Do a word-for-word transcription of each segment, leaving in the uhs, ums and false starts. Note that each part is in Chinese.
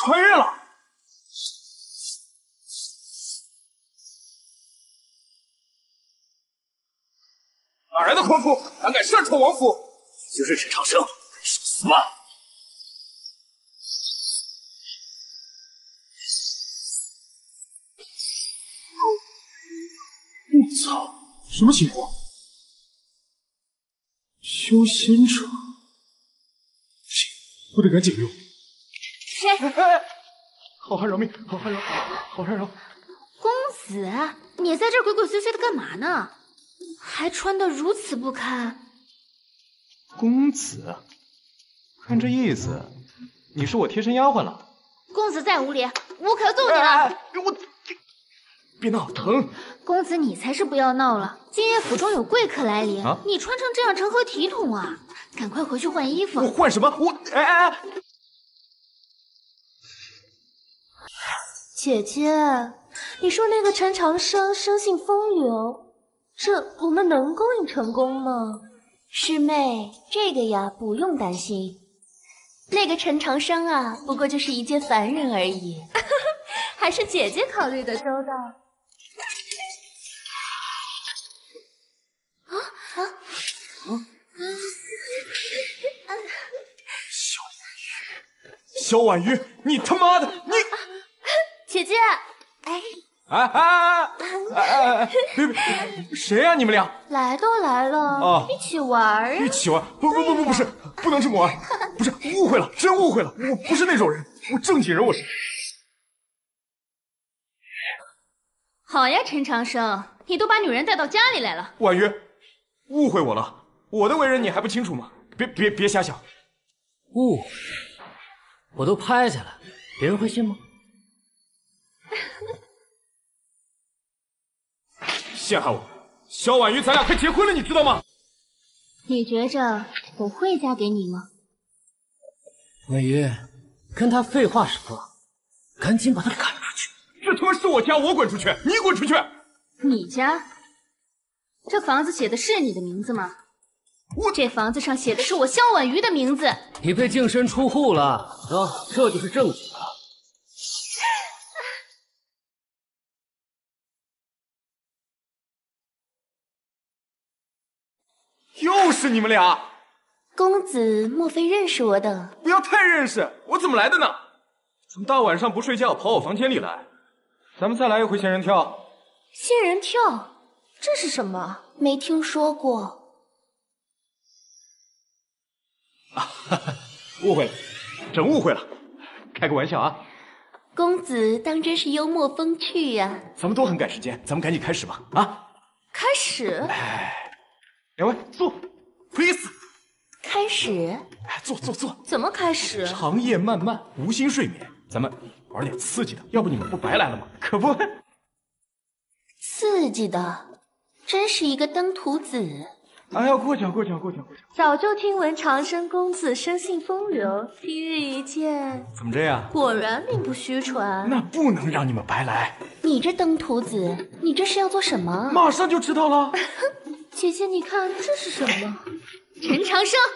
穿越了！哪来的狂徒，胆敢擅闯王府？ 就是陈长生，受死吧！ 我操，什么情况？修仙者，不行，我得赶紧用。 谁？ 哎哎，好汉饶命！好汉饶，好汉饶！ 公子，你在这儿鬼鬼祟祟的干嘛呢？还穿得如此不堪。 公子，看这意思，你是我贴身丫鬟了。 公子再无礼，我可要揍你了！ 哎哎我别闹，疼！ 公子，你才是不要闹了。今夜府中有贵客来临，啊、你穿成这样成何体统啊？赶快回去换衣服。 我换什么？我哎哎哎！ 姐姐，你说那个陈长生生性风流，这我们能勾引成功吗？师妹，这个呀不用担心，那个陈长生啊，不过就是一介凡人而已，还是姐姐考虑的周到。啊啊啊！ 萧婉瑜，萧婉瑜，你他妈的，你！ 姐姐，哎。 哎哎哎哎哎！别别，谁呀、啊？你们俩来都来了， 啊， 一起玩啊！ 一起玩？不不不不，不是，不能这么玩！不是，误会了，真误会了，我不是那种人，我正经人，我是。 好呀，陈长生，你都把女人带到家里来了。 婉瑜，误会我了，我的为人你还不清楚吗？别别别瞎想。 误会，我都拍下来，别人会信吗？ 陷害我，萧婉瑜，咱俩快结婚了，你知道吗？ 你觉着我会嫁给你吗？ 婉瑜，跟他废话什么？赶紧把他赶出去！ 这他妈是我家，我滚出去，你滚出去！ 你家？这房子写的是你的名字吗？ 我这房子上写的是我萧婉瑜的名字。 你被净身出户了，走，这就是证据。 又是你们俩！ 公子莫非认识我等？ 不要太认识，我怎么来的呢？怎么大晚上不睡觉跑我房间里来？咱们再来一回仙人跳。 仙人跳，这是什么？没听说过。 啊，哈哈，误会了，真误会了，开个玩笑啊。 公子当真是幽默风趣呀、啊！ 咱们都很赶时间，咱们赶紧开始吧。啊， 开始。 哎。两位坐 ，please。 开始。 哎，坐坐坐。 怎么开始？ 长夜漫漫，无心睡眠，咱们玩点刺激的，要不你们不白来了吗？可不。 刺激的，真是一个登徒子。 哎呀，过奖过奖过奖过奖。 早就听闻长生公子生性风流，今日一见， 怎么着呀？ 果然名不虚传。 那不能让你们白来。 你这登徒子，你这是要做什么？ 马上就知道了。 姐姐，你看这是什么？ 陈长生，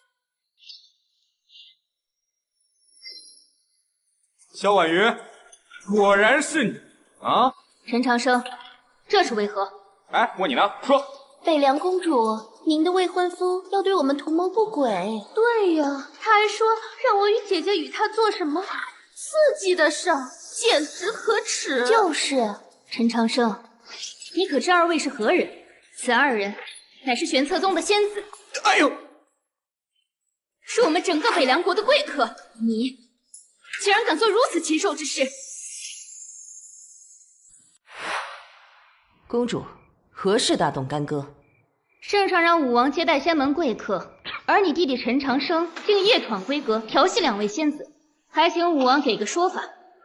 萧婉瑜，果然是你啊！ 陈长生，这是为何？ 哎，问你呢，说。 北凉公主，您的未婚夫要对我们图谋不轨。对呀，他还说让我与姐姐与他做什么刺激的事，简直可耻。就是， 陈长生，你可知二位是何人？此二人乃是玄策宗的仙子。 哎呦， 是我们整个北凉国的贵客，你竟然敢做如此禽兽之事！ 公主，何事大动干戈？ 圣上让武王接待仙门贵客，而你弟弟陈长生竟夜闯闺阁，调戏两位仙子，还请武王给个说法。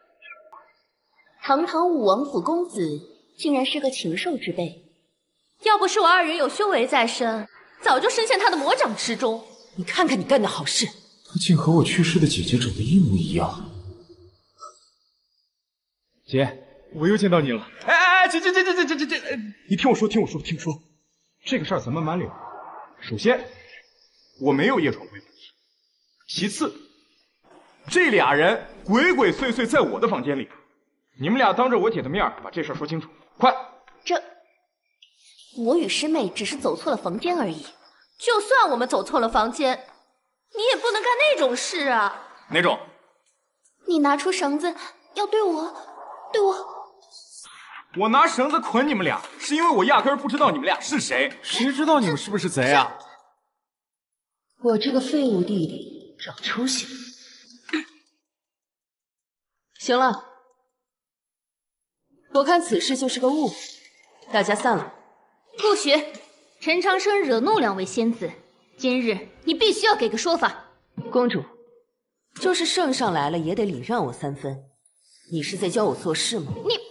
堂堂武王府公子，竟然是个禽兽之辈。 要不是我二人有修为在身，早就深陷他的魔掌之中。你看看你干的好事， 他竟和我去世的姐姐长得一模一样。姐，我又见到你了。哎哎哎，姐姐姐姐姐姐姐姐，你听我说，听我说，听我说，这个事儿咱慢慢聊。首先，我没有夜闯闺阁。其次， 这俩人鬼鬼祟祟在我的房间里，你们俩当着我姐的面把这事说清楚，快！ 这，我与师妹只是走错了房间而已。 就算我们走错了房间，你也不能干那种事啊！ 哪种？ 你拿出绳子要对我，对我…… 我拿绳子捆你们俩，是因为我压根儿不知道你们俩是谁。 谁知道你们是不是贼啊？ 我这个废物弟弟长出息了。 行了，我看此事就是个误会，大家散了。 不许！陈长生惹怒两位仙子，今日你必须要给个说法。 公主，就是圣上来了也得礼让我三分。你是在教我做事吗？ 你，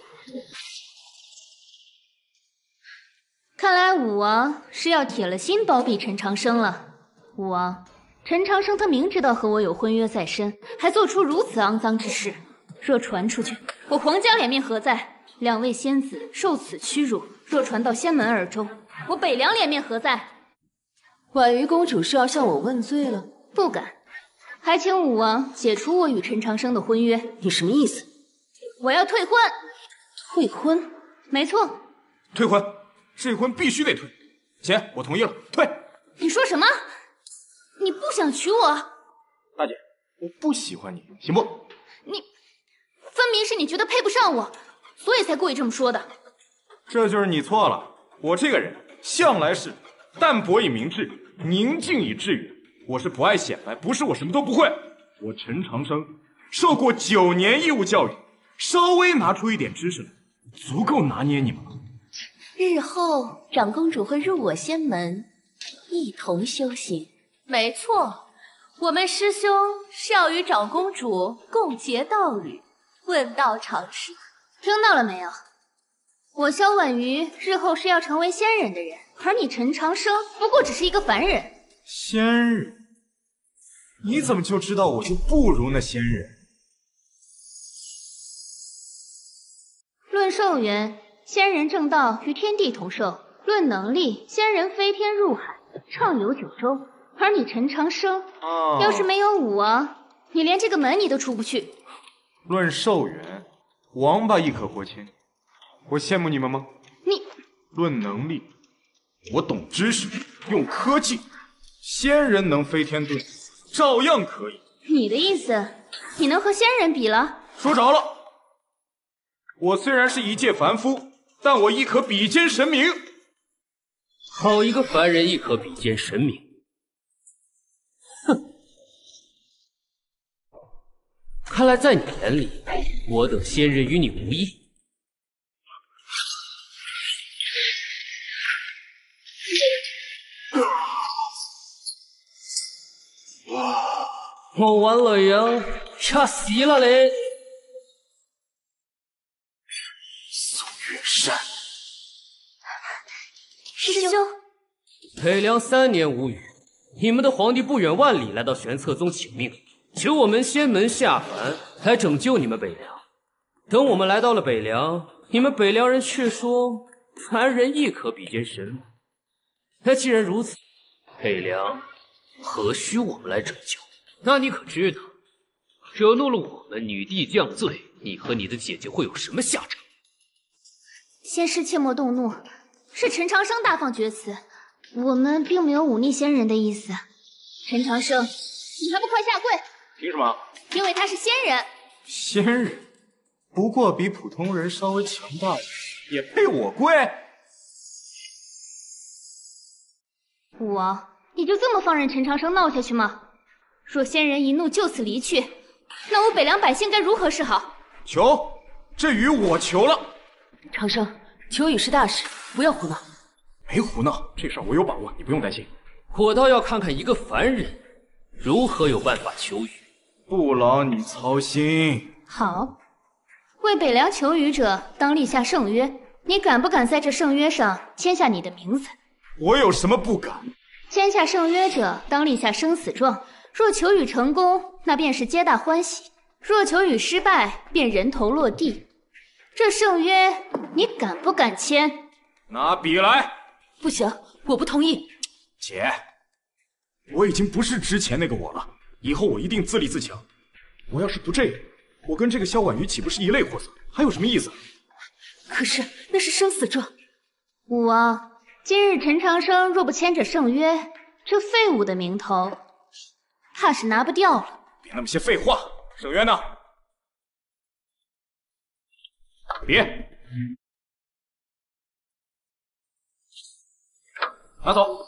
看来武王是要铁了心包庇陈长生了。武王，陈长生他明知道和我有婚约在身，还做出如此肮脏之事，若传出去，我皇家脸面何在？两位仙子受此屈辱，若传到仙门耳中，我北凉脸面何在？ 婉瑜公主是要向我问罪了？ 不敢，还请武王解除我与陈长生的婚约。 你什么意思？ 我要退婚。 退婚？ 没错， 退婚，这婚必须得退。姐，我同意了，退。 你说什么？你不想娶我？ 大姐，我不喜欢你，行不？ 你，分明是你觉得配不上我，所以才故意这么说的。 这就是你错了。我这个人向来是淡泊以明志，宁静以致远。我是不爱显摆，不是我什么都不会。我陈长生受过九年义务教育，稍微拿出一点知识来，足够拿捏你们了。 日后长公主会入我仙门，一同修行。 没错，我们师兄是要与长公主共结道侣，问道长生。 听到了没有？我萧婉瑜日后是要成为仙人的人，而你陈长生不过只是一个凡人。 仙人？你怎么就知道我就不如那仙人？ 论寿元，仙人正道与天地同寿；论能力，仙人飞天入海，畅游九州。而你陈长生， 哦， 要是没有武王，你连这个门你都出不去。 论寿元，王八一颗活签，我羡慕你们吗？ 你论能力，我懂知识，用科技，仙人能飞天遁地，照样可以。 你的意思，你能和仙人比了？ 说着了，我虽然是一介凡夫，但我亦可比肩神明。 好一个凡人亦可比肩神明！哼，看来在你眼里，我等仙人与你无异。我完了呀，吓死了嘞！ 宋月山， 师兄， 北凉三年无雨，你们的皇帝不远万里来到玄策宗请命，求我们仙门下凡来拯救你们北凉。等我们来到了北凉，你们北凉人却说凡人亦可比肩神明。那既然如此，北凉何须我们来拯救？那你可知道，惹怒了我们女帝降罪，你和你的姐姐会有什么下场？ 仙师切莫动怒，是陈长生大放厥词，我们并没有忤逆仙人的意思。陈长生，你还不快下跪！ 凭什么？ 因为他是仙人。 仙人，不过比普通人稍微强大一些，也配我跪？ 武王，你就这么放任陈长生闹下去吗？若仙人一怒就此离去，那我北凉百姓该如何是好？ 求，这与我求了。 长生，求雨是大事，不要胡闹。 没胡闹，这事儿我有把握，你不用担心。 我倒要看看一个凡人如何有办法求雨。 不劳你操心。 好，为北凉求雨者当立下圣约，你敢不敢在这圣约上签下你的名字？ 我有什么不敢？ 签下圣约者当立下生死状，若求雨成功，那便是皆大欢喜；若求雨失败，便人头落地。这圣约你敢不敢签？ 拿笔来。 不行，我不同意。 姐，我已经不是之前那个我了，以后我一定自立自强。 我要是不这样，我跟这个萧婉瑜岂不是一类货色？还有什么意思？ 可是那是生死状。 武王，今日陈长生若不签着圣约，这废物的名头，怕是拿不掉了。 别那么些废话，圣约呢？别，拿走。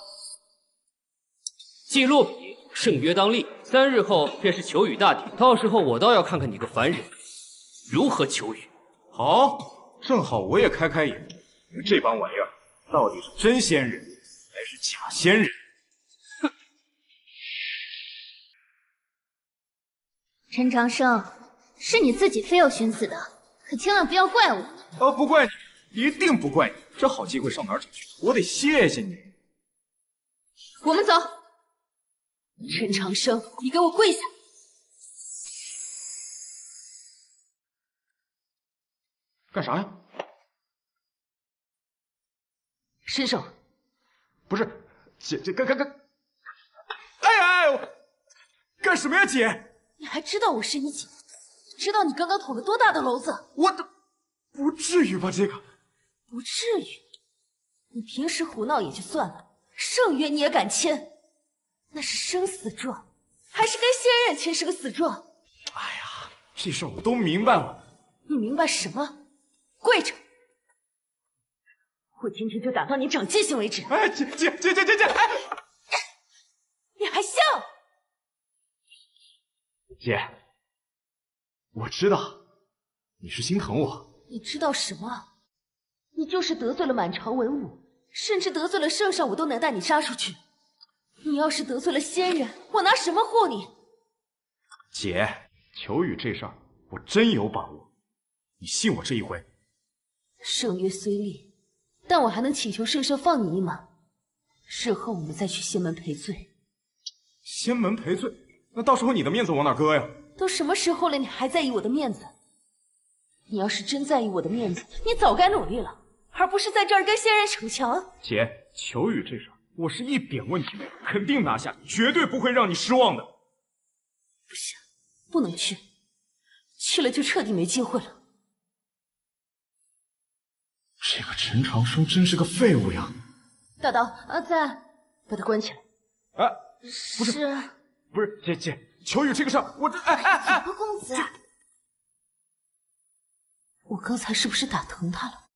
记录笔，圣约当立。三日后便是求雨大典，到时候我倒要看看你个凡人如何求雨。 好，正好我也开开眼，这帮玩意儿到底是真仙人还是假仙人？ 哼！ 陈长生，是你自己非要寻死的，可千万不要怪我。 呃，不怪你，一定不怪你。这好机会上哪儿找去？我得谢谢你。 我们走。陈长生，你给我跪下！ 干啥呀？ 伸手！ 不是，姐姐干干干！哎呀哎！干什么呀，姐？ 你还知道我是你姐？知道你刚刚捅了多大的娄子？ 我的，不至于吧？这个不至于。你平时胡闹也就算了，圣约你也敢签？那是生死状，还是跟仙人签是个死状？ 哎呀，这事儿我都明白了。 你明白什么？跪着！我今天就打到你长记性为止！ 哎，姐姐姐姐姐姐！哎， 你还笑？ 姐，我知道你是心疼我。 你知道什么？你就是得罪了满朝文武，甚至得罪了圣上，我都能带你杀出去。你要是得罪了仙人，我拿什么护你？ 姐，求雨这事儿我真有把握，你信我这一回。 圣约虽立，但我还能请求圣上放你一马，日后我们再去仙门赔罪。 仙门赔罪？那到时候你的面子往哪搁呀？ 都什么时候了，你还在意我的面子？你要是真在意我的面子，你早该努力了，而不是在这儿跟仙人逞强。 姐，求雨这事儿我是一点问题没有，肯定拿下，绝对不会让你失望的。 不行，不能去，去了就彻底没机会了。 这个陈长生真是个废物呀！ 大刀，阿在，把他关起来。 哎，不是， 是不是，姐姐，求雨这个事儿，我这哎哎哎， 何公子， 我刚才是不是打疼他了？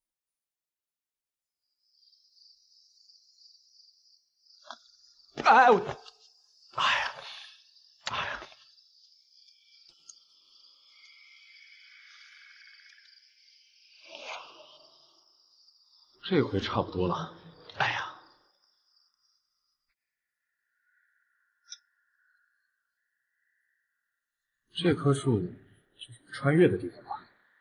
哎我，哎呀，哎呀，这回差不多了。哎呀，这棵树就是穿越的地方吧？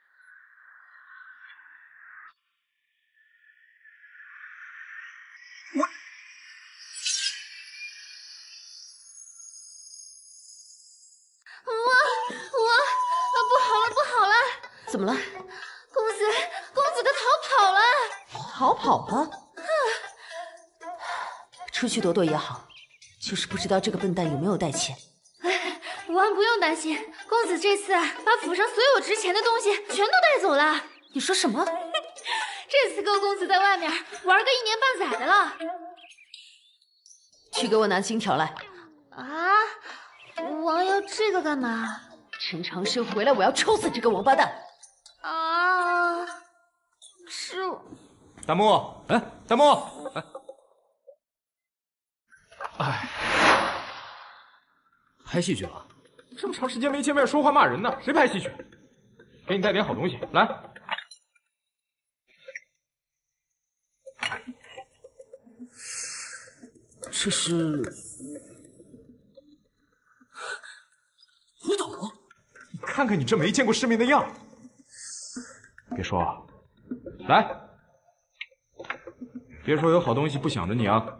怎么了？ 公子，公子他逃跑了！ 逃跑了？出去躲躲也好，就是不知道这个笨蛋有没有带钱。 哎，武王不用担心，公子这次把府上所有值钱的东西全都带走了。 你说什么？ 这次高公子在外面玩个一年半载的了。 去给我拿金条来。 啊，武王要这个干嘛？ 陈长生回来，我要抽死这个王八蛋！ 啊，是。 大木，哎，大木，哎，哎， 拍戏去了？ 这么长时间没见面，说话骂人呢，谁拍戏去？给你带点好东西，来。 这是舞蹈吗？ 你看看你这没见过世面的样，别说，来，别说有好东西不想着你啊。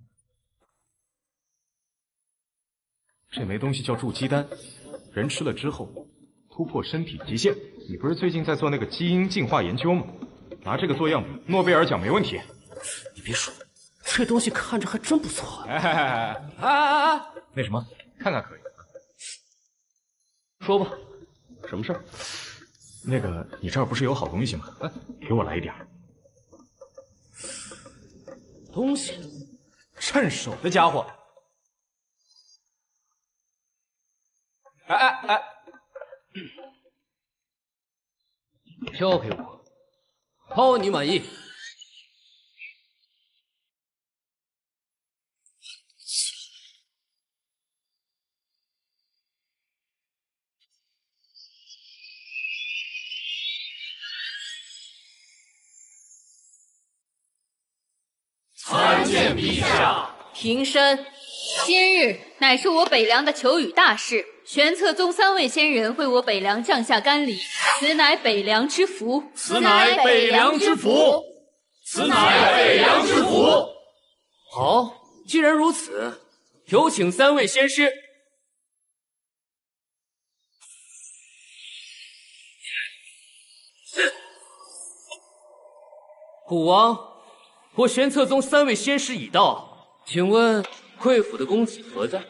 这枚东西叫筑基丹，人吃了之后突破身体极限。你不是最近在做那个基因进化研究吗？拿这个做样本，诺贝尔奖没问题。 你别说，这东西看着还真不错。 哎哎哎哎哎哎！那什么，看看可以。 说吧， 什么事儿？ 那个，你这儿不是有好东西吗？哎，给我来一点。 东西， 趁手的家伙。哎哎哎， 交给我，包你满意。 参见陛下。平身。今日乃是我北凉的求雨大事，玄策宗三位仙人为我北凉降下甘霖，此乃北凉之福。 此乃北凉之福。此乃北凉之福。 好，既然如此，有请三位仙师。虎王，我玄策宗三位仙师已到，请问贵府的公子何在？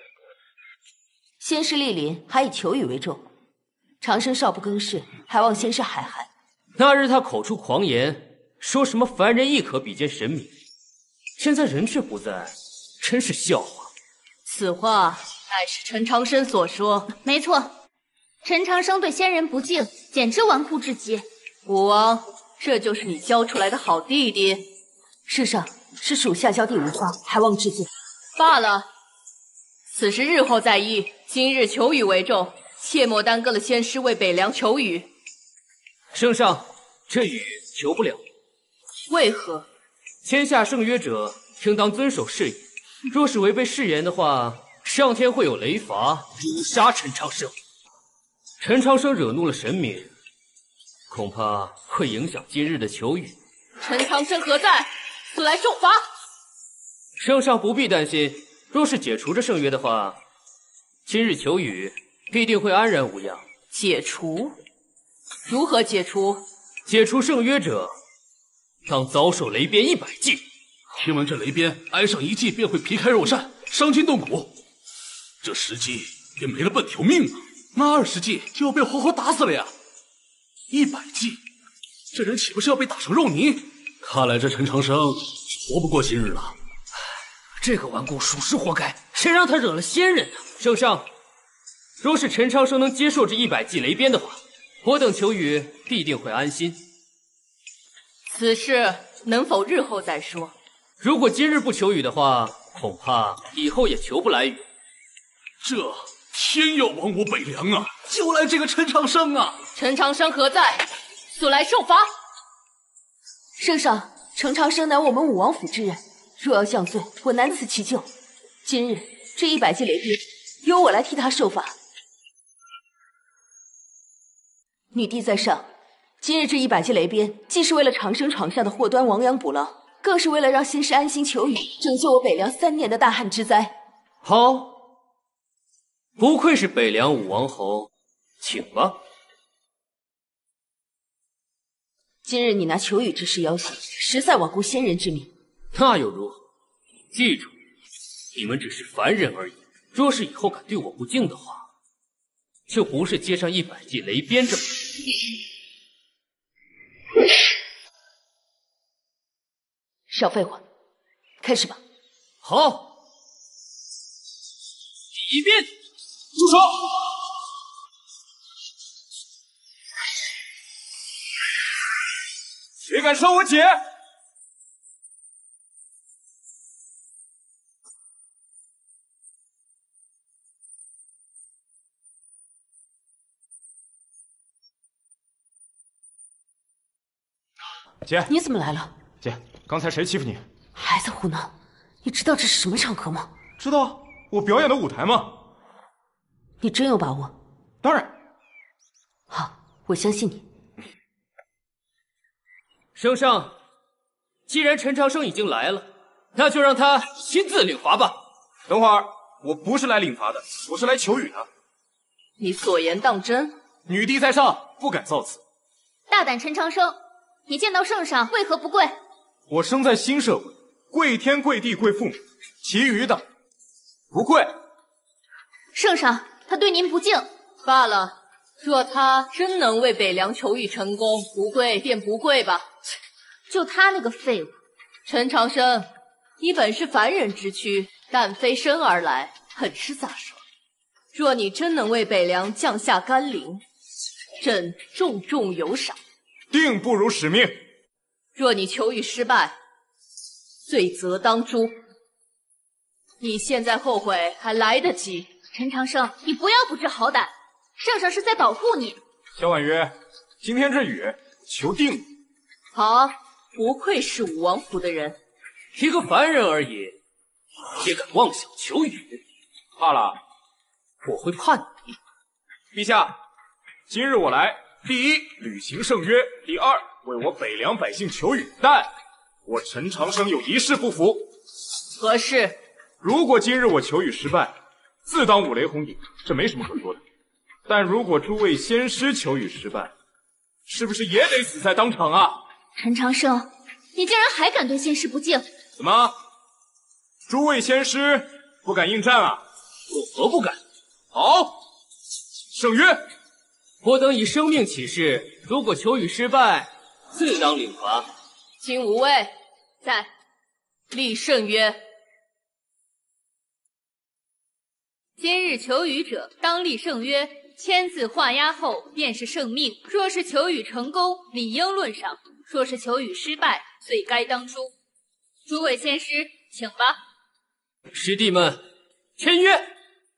仙师莅临，还以求雨为重。长生少不更事，还望仙师海涵。 那日他口出狂言，说什么凡人亦可比肩神明，现在人却不在，真是笑话。 此话乃是陈长生所说。没错，陈长生对仙人不敬，简直纨绔至极。武王，这就是你教出来的好弟弟？ 圣上，是属下教弟无方，还望致罪。 罢了，此事日后再议。今日求雨为重，切莫耽搁了仙师为北凉求雨。 圣上，这雨求不了。 为何？ 签下圣约者应当遵守誓言，若是违背誓言的话，上天会有雷罚，诛杀陈长生。陈长生惹怒了神明，恐怕会影响今日的求雨。 陈长生何在？速来受罚！ 圣上不必担心，若是解除这圣约的话，今日求雨必定会安然无恙。 解除？如何解除？ 解除圣约者，当遭受雷鞭一百记。 听闻这雷鞭挨上一记便会皮开肉绽，伤筋动骨，这十记便没了半条命啊！那二十记就要被活活打死了呀！一百记，这人岂不是要被打成肉泥？看来这陈长生活不过今日了。 这个顽固属实活该，谁让他惹了仙人呢？圣上，若是陈长生能接受这一百记雷鞭的话，我等求雨必定会安心。 此事能否日后再说？ 如果今日不求雨的话，恐怕以后也求不来雨。 这天要亡我北凉啊！就赖这个陈长生啊！ 陈长生何在？速来受罚！ 圣上，陈长生乃我们武王府之人，若要降罪，我难辞其咎。今日这一百记雷鞭，由我来替他受罚。女帝在上，今日这一百记雷鞭，既是为了长生床下的祸端亡羊补牢，更是为了让仙师安心求雨，拯救我北凉三年的大旱之灾。 好，不愧是北凉武王侯，请吧。 今日你拿求雨之事要挟，实在罔顾先人之命。 那又如何？记住，你们只是凡人而已。若是以后敢对我不敬的话，就不是接上一百记雷鞭这么少废话，开始吧。 好，第一鞭， 住手！谁敢伤我姐？姐， 你怎么来了？ 姐，刚才谁欺负你？ 还在胡闹！你知道这是什么场合吗？ 知道，我表演的舞台嘛。 你真有把握？ 当然。 好，我相信你。 圣上，既然陈长生已经来了，那就让他亲自领罚吧。 等会儿，我不是来领罚的，我是来求雨的。 你所言当真？ 女帝在上，不敢造次。 大胆陈长生，你见到圣上为何不跪？ 我生在新社会，跪天跪地跪父母，其余的不跪。 圣上，他对您不敬， 罢了，若他真能为北凉求雨成功，不跪便不跪吧。 就他那个废物， 陈长生，你本是凡人之躯，但飞身而来，很是飒爽。若你真能为北凉降下甘霖，朕重重有赏。 定不辱使命。 若你求雨失败，罪责当诛。你现在后悔还来得及。 陈长生，你不要不知好歹，圣上是在保护你。 萧婉约，今天这雨求定。 好，不愧是武王府的人， 一个凡人而已，也敢妄想求雨？ 怕了， 我会判你。 陛下，今日我来，第一，履行圣约；第二，为我北凉百姓求雨。但我陈长生有一事不服。 何事？ 如果今日我求雨失败，自当五雷轰顶，这没什么可说的。但如果诸位仙师求雨失败，是不是也得死在当场啊？ 陈长生，你竟然还敢对仙师不敬！ 怎么，诸位仙师不敢应战啊？ 有何不敢？ 好，圣约， 我等以生命起誓，如果求雨失败，自当领罚。 金无畏，在，立圣约。 今日求雨者，当立圣约，签字画押后便是圣命。若是求雨成功，理应论赏；若是求雨失败，罪该当诛。诸位仙师，请吧。 师弟们，签约。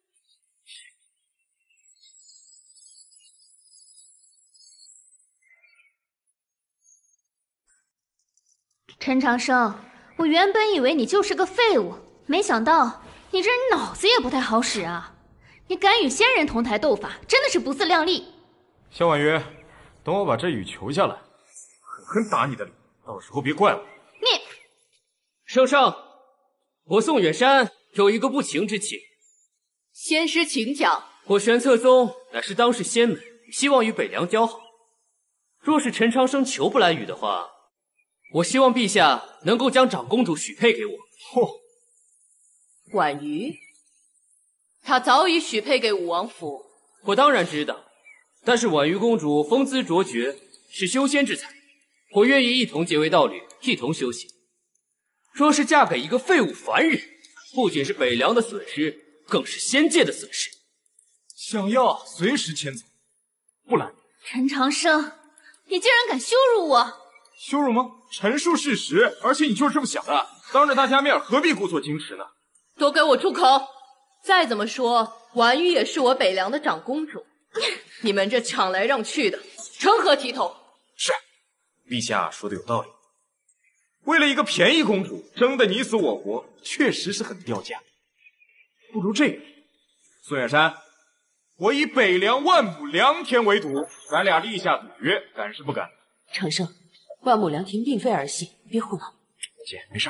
陈长生，我原本以为你就是个废物，没想到你这人脑子也不太好使啊！你敢与仙人同台斗法，真的是不自量力。 萧婉约，等我把这雨求下来，狠狠打你的脸，到时候别怪我。 你， 圣上，我宋远山有一个不情之请。 仙师请讲。 我玄策宗乃是当世仙门，希望与北凉交好。若是陈长生求不来雨的话，我希望陛下能够将长公主许配给我。 嚯！ 婉瑜，她早已许配给武王府。 我当然知道，但是婉瑜公主风姿卓绝，是修仙之才，我愿意一同结为道侣，一同修行。若是嫁给一个废物凡人，不仅是北凉的损失，更是仙界的损失。 想要随时迁走，不拦。 陈长生，你竟然敢羞辱我！ 羞辱吗？陈述事实，而且你就是这么想的。当着大家面，何必故作矜持呢？ 都给我住口！再怎么说，婉瑜也是我北凉的长公主，你们这抢来让去的，成何体统？ 是，陛下说的有道理。为了一个便宜公主，争得你死我活，确实是很掉价。不如这样，孙远山，我以北凉万亩良田为赌，咱俩立下赌约，敢是不敢？ 长生，万亩良田并非儿戏，别胡闹。 姐，没事。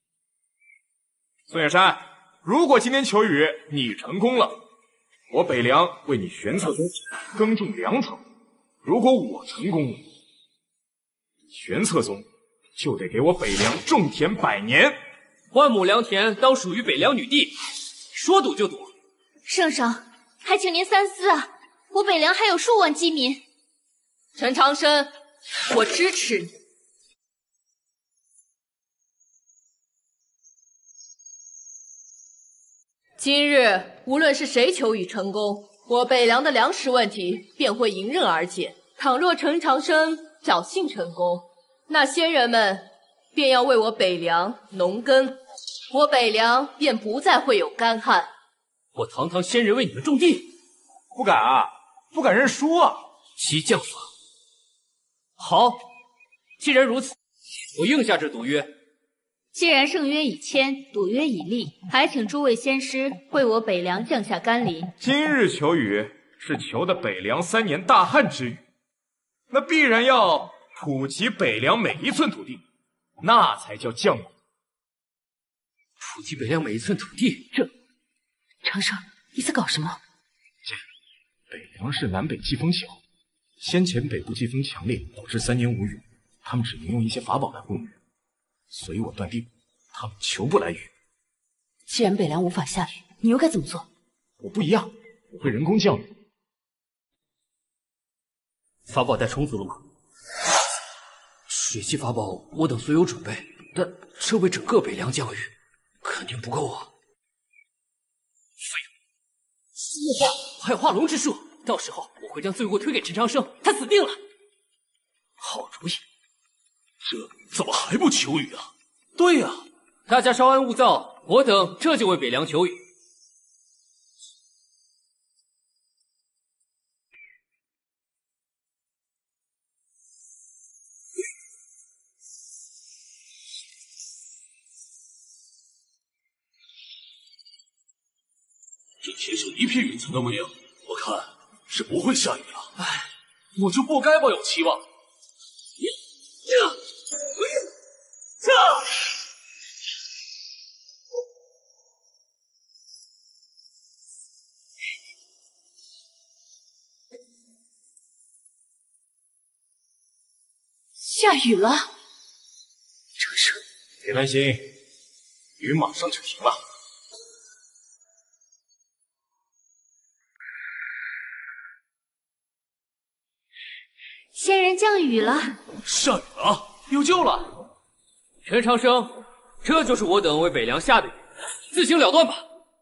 孙远山，如果今天求雨你成功了，我北凉为你玄策宗耕种粮草；如果我成功了，玄策宗就得给我北凉种田百年。 万亩良田当属于北凉女帝，说赌就赌。 圣上，还请您三思啊！我北凉还有数万饥民。 陈长生，我支持你。今日无论是谁求雨成功，我北凉的粮食问题便会迎刃而解。倘若陈长生侥幸成功，那仙人们便要为我北凉农耕，我北凉便不再会有干旱。 我堂堂仙人为你们种地， 不敢啊，不敢认输啊！ 激将法。好，既然如此，我应下这赌约。 既然圣约已签，赌约已立，还请诸位仙师为我北凉降下甘霖。 今日求雨是求的北凉三年大旱之雨，那必然要普及北凉每一寸土地，那才叫降雨。 普及北凉每一寸土地，这长生，你在搞什么？ 姐，北凉是南北季风小，先前北部季风强烈，导致三年无雨，他们只能用一些法宝来供雨。所以我断定，他们求不来雨。 既然北凉无法下雨，你又该怎么做？ 我不一样，我会人工降雨。 法宝带充足了吗？水系法宝我等虽有准备，但这为整个北凉降雨，肯定不够啊！废物！还有化龙之术，到时候我会将罪过推给陈长生，他死定了。好主意！ 这怎么还不求雨啊？对呀、啊， 大家稍安勿躁，我等这就为北凉求雨。 这天上一片云彩都没有，我看是不会下雨了。唉，我就不该抱有期望。这，这， 下雨了。 长生， 别担心，雨马上就停了。 仙人降雨了， 下雨了， 有救了！陈长生，这就是我等为北凉下的雨，自行了断吧。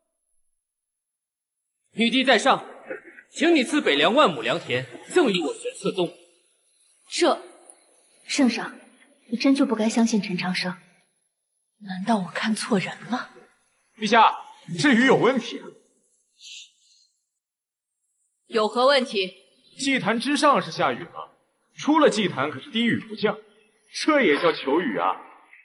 女帝在上，请你赐北凉万亩良田，赠与我玄策宗。 这， 圣上，你真就不该相信陈长生？ 难道我看错人了？ 陛下，这雨有问题啊！ 有何问题？ 祭坛之上是下雨了。出了祭坛可是滴雨不降，这也叫求雨啊！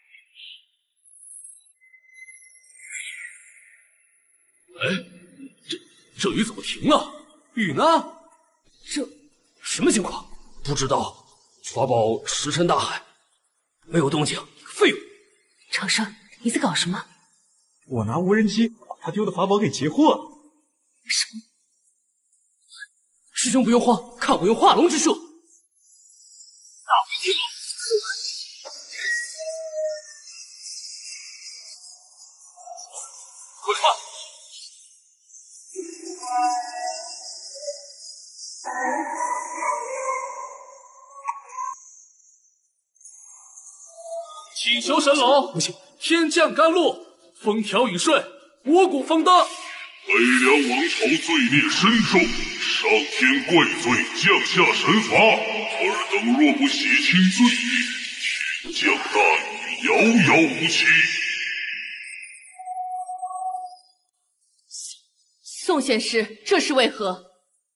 哎，这这雨怎么停了？雨呢？ 这什么情况？不知道。法宝石沉大海，没有动静。废物！ 长生，你在搞什么？ 我拿无人机把他丢的法宝给截获了。 什么？ 师兄不用慌，看我用化龙之术。 快看！祈求神龙， 不行， 天降甘露，风调雨顺，五谷丰登。 北凉王朝罪孽深重，上天怪罪，降下神罚。尔等若不洗清罪孽，天降大雨遥遥无期。 宋仙师，这是为何？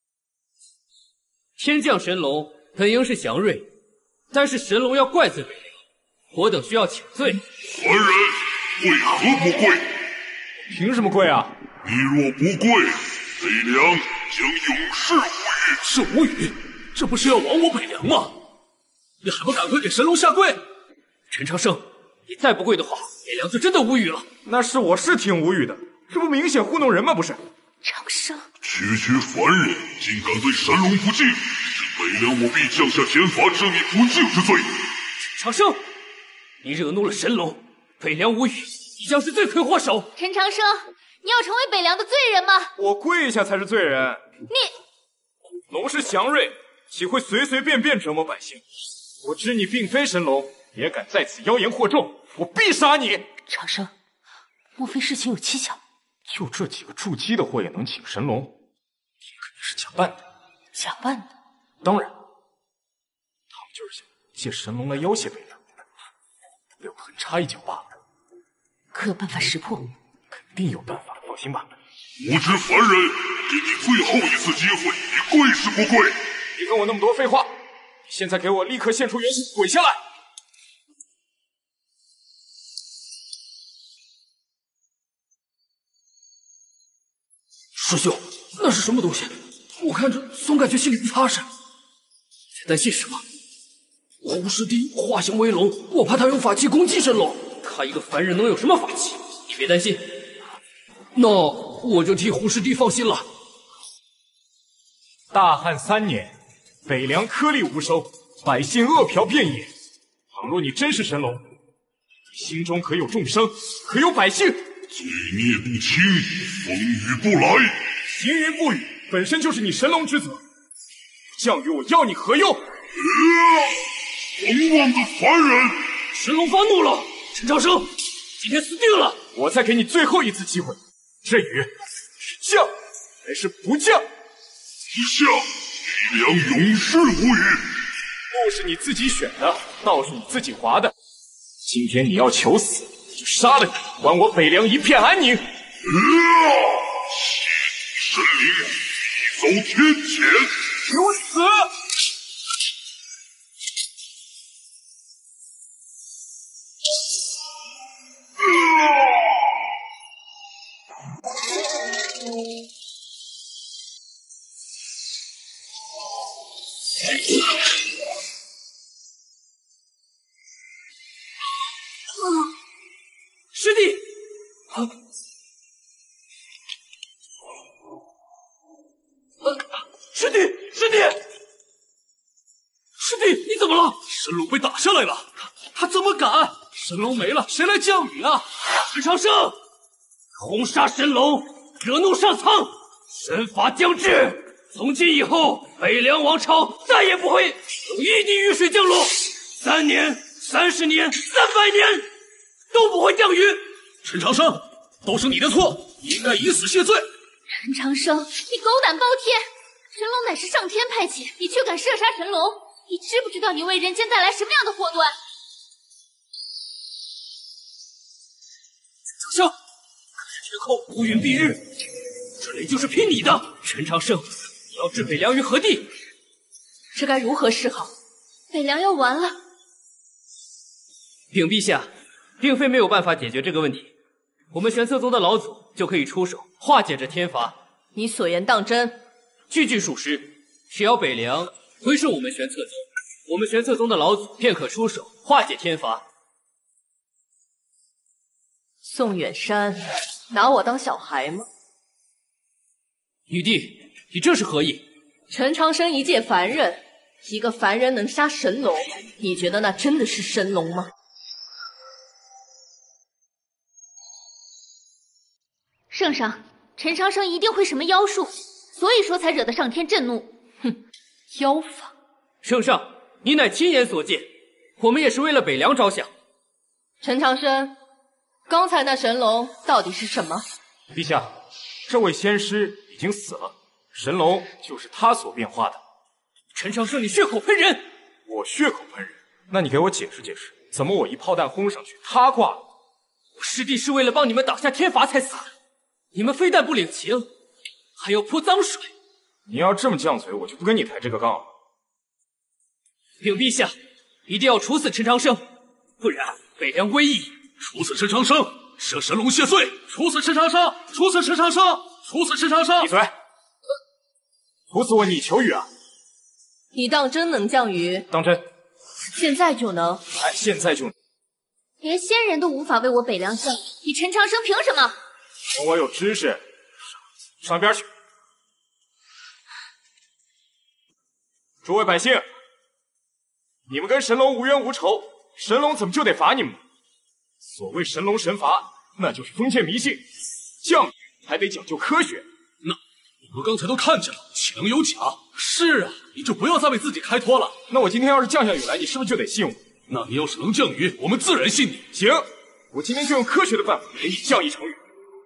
天降神龙本应是祥瑞，但是神龙要怪罪北凉，我等需要请罪。 凡人为何不跪？ 凭什么跪啊？ 你若不跪，北凉将永世无语。 是无语？这不是要亡我北凉吗？你还不赶快给神龙下跪！ 陈长生，你再不跪的话，北凉就真的无语了。 那是我是挺无语的，这不明显糊弄人吗？不是？ 长生， 区区凡人竟敢对神龙不敬，这北凉我必降下天罚治你不敬之罪。 长生，你惹怒了神龙，北凉无语，你将是罪魁祸首。 陈长生，你要成为北凉的罪人吗？ 我跪下才是罪人。 你龙是祥瑞，岂会随随便便折磨百姓？我知你并非神龙，也敢在此妖言惑众，我必杀你！ 长生，莫非事情有蹊跷？ 就这几个筑基的货也能请神龙，你肯定是假扮的。 假扮的？ 当然，他们就是想借神龙来要挟北凉，被我狠插一脚罢了。 可有办法识破？ 肯定有办法，放心吧。 无知凡人，给你最后一次机会，你跪是不跪？ 别跟我那么多废话，你现在给我立刻现出原形，滚下来！ 师兄，那是什么东西？我看着总感觉心里不踏实。你在担心什么？胡师弟化形为龙，我怕他用法器攻击神龙。他一个凡人能有什么法器？你别担心，那我就替胡师弟放心了。 大汉三年，北凉颗粒无收，百姓饿殍遍野。倘若你真是神龙，你心中可有众生，可有百姓？ 罪孽不轻，风雨不来。 行云布雨本身就是你神龙之责， 项羽，我要你何用？ 狂妄的凡人！ 神龙发怒了，陈长生，今天死定了！ 我再给你最后一次机会，这雨是降还是不降？ 不降，北凉永世无虞。 路是你自己选的，道是你自己划的。今天你要求死，就杀了你，还我北凉一片安宁。 啊！血祭神灵，一走天谴， 给我死！ 师弟，啊，呃，师弟，师弟，师弟，你怎么了？ 神龙被打下来了，他他怎么敢？神龙没了，谁来降雨啊？ 陈长生，轰杀神龙，惹怒上苍，神罚将至。从今以后，北凉王朝再也不会有一滴雨水降落，三年、三十年、三百年都不会降雨。 陈长生，都是你的错，你应该以死谢罪。 陈长生，你狗胆包天！神龙乃是上天派遣，你却敢射杀神龙，你知不知道你为人间带来什么样的祸端？ 陈长生，可是天后乌云蔽日，这雷就是拼你的。陈长生，你要置北凉于何地？ 这该如何是好？ 北凉要完了。 禀陛下，并非没有办法解决这个问题，我们玄策宗的老祖就可以出手化解这天罚。 你所言当真？ 句句属实。只要北凉归顺我们玄策宗，我们玄策宗的老祖便可出手化解天罚。 宋远山，拿我当小孩吗？ 女帝，你这是何意？ 陈长生一介凡人，一个凡人能杀神龙，你觉得那真的是神龙吗？ 圣上，陈长生一定会什么妖术，所以说才惹得上天震怒。 哼，妖法！ 圣上，你乃亲眼所见，我们也是为了北凉着想。 陈长生，刚才那神龙到底是什么？ 陛下，这位仙师已经死了，神龙就是他所变化的。 陈长生，你血口喷人！ 我血口喷人？那你给我解释解释，怎么我一炮弹轰上去，他挂了？ 我师弟是为了帮你们挡下天罚才死的，你们非但不领情，还要泼脏水。 你要这么犟嘴，我就不跟你抬这个杠了。 禀陛下，一定要处死陈长生，不然北凉归义。 处死陈长生，赦神龙谢罪。处死陈长生，处死陈长生，处死陈长生。 闭嘴！处死我你求雨啊！ 你当真能降雨？ 当真。 现在就能？ 哎，现在就能。 连仙人都无法为我北凉降雨，你陈长生凭什么？ 凭我有知识。上边去。诸位百姓，你们跟神龙无冤无仇，神龙怎么就得罚你们？所谓神龙神罚，那就是封建迷信，降雨还得讲究科学。 那我们刚才都看见了，强有假。是啊，你就不要再为自己开脱了。 那我今天要是降下雨来，你是不是就得信我？ 那你要是能降雨，我们自然信你。 行，我今天就用科学的办法给你降一场雨。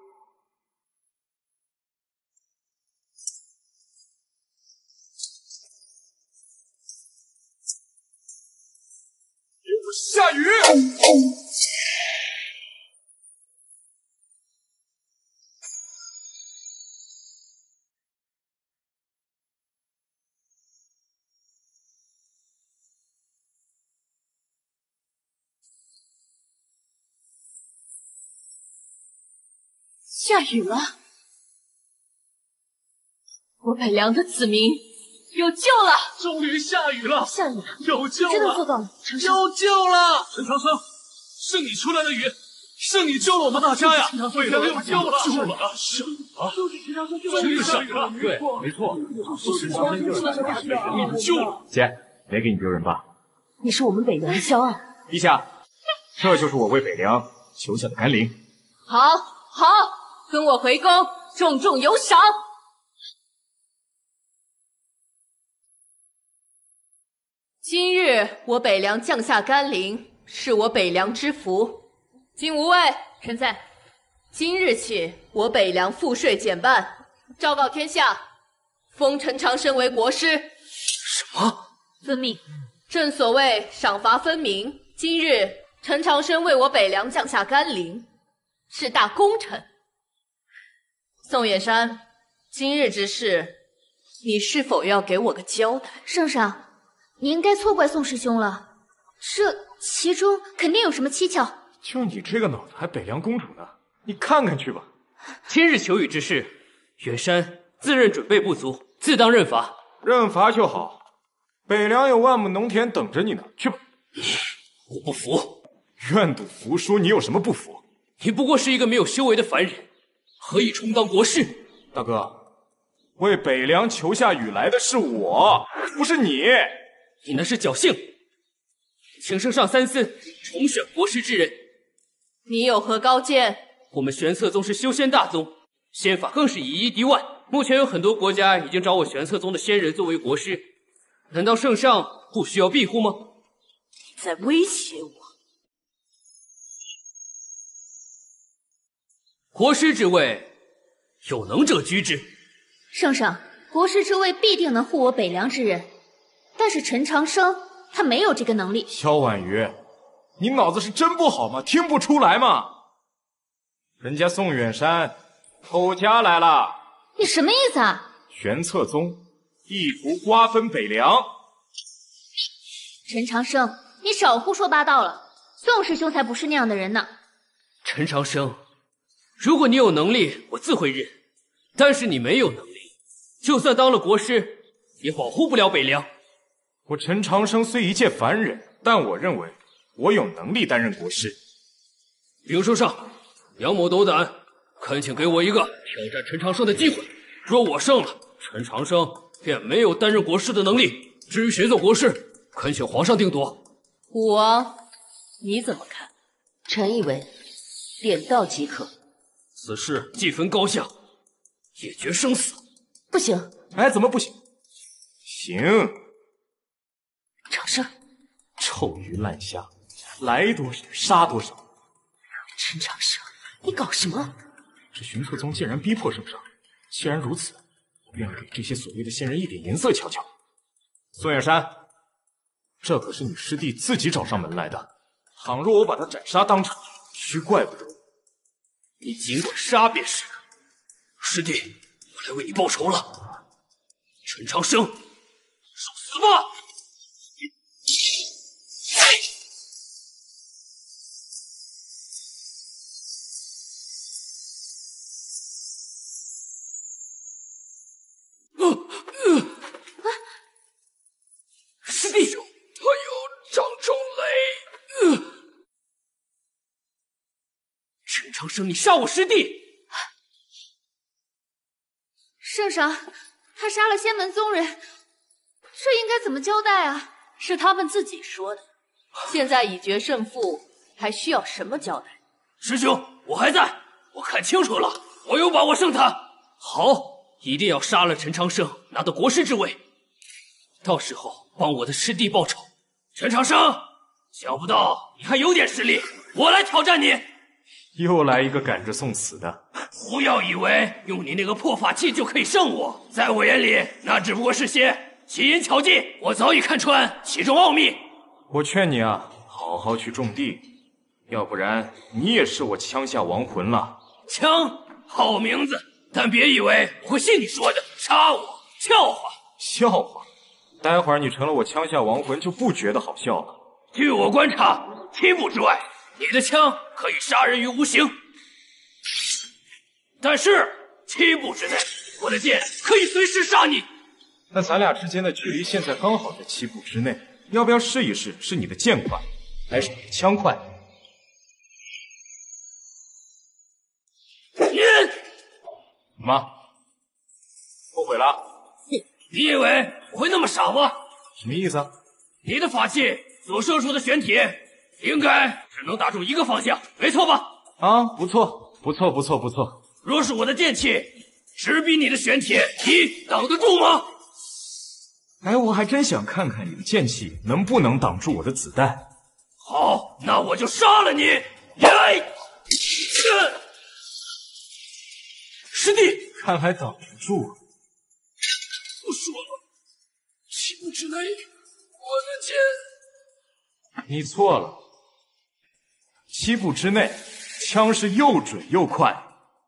给我下雨！ 下雨了，我北凉的子民有救了！ 终于下雨了， 下雨了， 有救了！ 真的做到了，长生有救了！陈长生，是你出来的雨，是你救了我们大家呀！北凉有救了，救了啊！是啊， 就是陈长生救了终于下雨了， 对，没错， 是陈长生救了，北凉有救了。 姐，别给你丢人吧。 你是我们北凉的骄傲。 陛下，这就是我为北凉求下的甘霖。 好，好。跟我回宫，重重有赏。 今日我北凉降下甘霖，是我北凉之福。金无畏， 臣在。 今日起，我北凉赋税减半，昭告天下，封陈长生为国师。 什么？ 遵命。 正所谓赏罚分明，今日陈长生为我北凉降下甘霖，是大功臣。宋远山，今日之事，你是否要给我个交代？ 圣上，你应该错怪宋师兄了，这其中肯定有什么蹊跷。 就你这个脑子，还北凉公主呢？你看看去吧。 今日求雨之事，远山自认准备不足，自当认罚。 认罚就好。北凉有万亩农田等着你呢，去吧。 我不服。 愿赌服输，你有什么不服？ 你不过是一个没有修为的凡人，何以充当国师？ 大哥，为北凉求下雨来的是我，不是你。 你那是侥幸。请圣上三思，重选国师之人。 你有何高见？ 我们玄策宗是修仙大宗，仙法更是以一敌万。目前有很多国家已经找我玄策宗的仙人作为国师，难道圣上不需要庇护吗？ 你在威胁我？ 国师之位，有能者居之。 圣上，国师之位必定能护我北凉之人，但是陈长生他没有这个能力。 萧婉瑜，你脑子是真不好吗？听不出来吗？人家宋远山偷家来了。 你什么意思啊？ 玄策宗意图瓜分北凉。 陈长生，你少胡说八道了，宋师兄才不是那样的人呢。 陈长生，如果你有能力，我自会认；但是你没有能力，就算当了国师，也保护不了北凉。 我陈长生虽一介凡人，但我认为我有能力担任国师。 禀圣上，杨某斗胆，恳请给我一个挑战陈长生的机会。若我胜了，陈长生便没有担任国师的能力。至于谁做国师，恳请皇上定夺。 武王，你怎么看？ 臣以为点到即可。 此事既分高下，也决生死。 不行。 哎，怎么不行？行。 长生， 臭鱼烂虾，来多少杀多少。 陈长生，你搞什么？ 这玄策宗竟然逼迫圣上，既然如此，我便给这些所谓的仙人一点颜色瞧瞧。宋远山，这可是你师弟自己找上门来的，倘若我把他斩杀当场，须怪不得我。 你尽管杀便是。师弟，我来为你报仇了。陈长生，受死吧！师弟，他有掌中雷。呃、陈长生，你杀我师弟！ 圣上，他杀了仙门宗人，这应该怎么交代啊？ 是他们自己说的。现在已决胜负，还需要什么交代？ 师兄，我还在，我看清楚了，我有把握胜他。好，一定要杀了陈长生，拿到国师之位，到时候帮我的师弟报仇。陈长生，想不到你还有点实力，我来挑战你。 又来一个赶着送死的。 不要以为用你那个破法器就可以胜我，在我眼里那只不过是些奇淫巧技，我早已看穿其中奥秘。 我劝你啊，好好去种地，要不然你也是我枪下亡魂了。 枪，好名字，但别以为我会信你说的，杀我，笑话。 笑话？待会儿你成了我枪下亡魂，就不觉得好笑了。 据我观察，七步之外，你的枪可以杀人于无形，但是七步之内，我的剑可以随时杀你。 那咱俩之间的距离现在刚好在七步之内，要不要试一试？是你的剑快，还是你的枪快？ 你妈，后悔了？ 你以为我会那么傻吗？ 什么意思啊？ 你的法器所射出的玄铁，应该只能打中一个方向，没错吧？ 啊，不错，不错，不错，不错。 若是我的剑气只比你的玄铁，你挡得住吗？ 哎，我还真想看看你的剑气能不能挡住我的子弹。 好，那我就杀了你！耶！师弟， 看来挡不住。 不说了，七步之内，我的剑。 你错了，七步之内，枪是又准又快。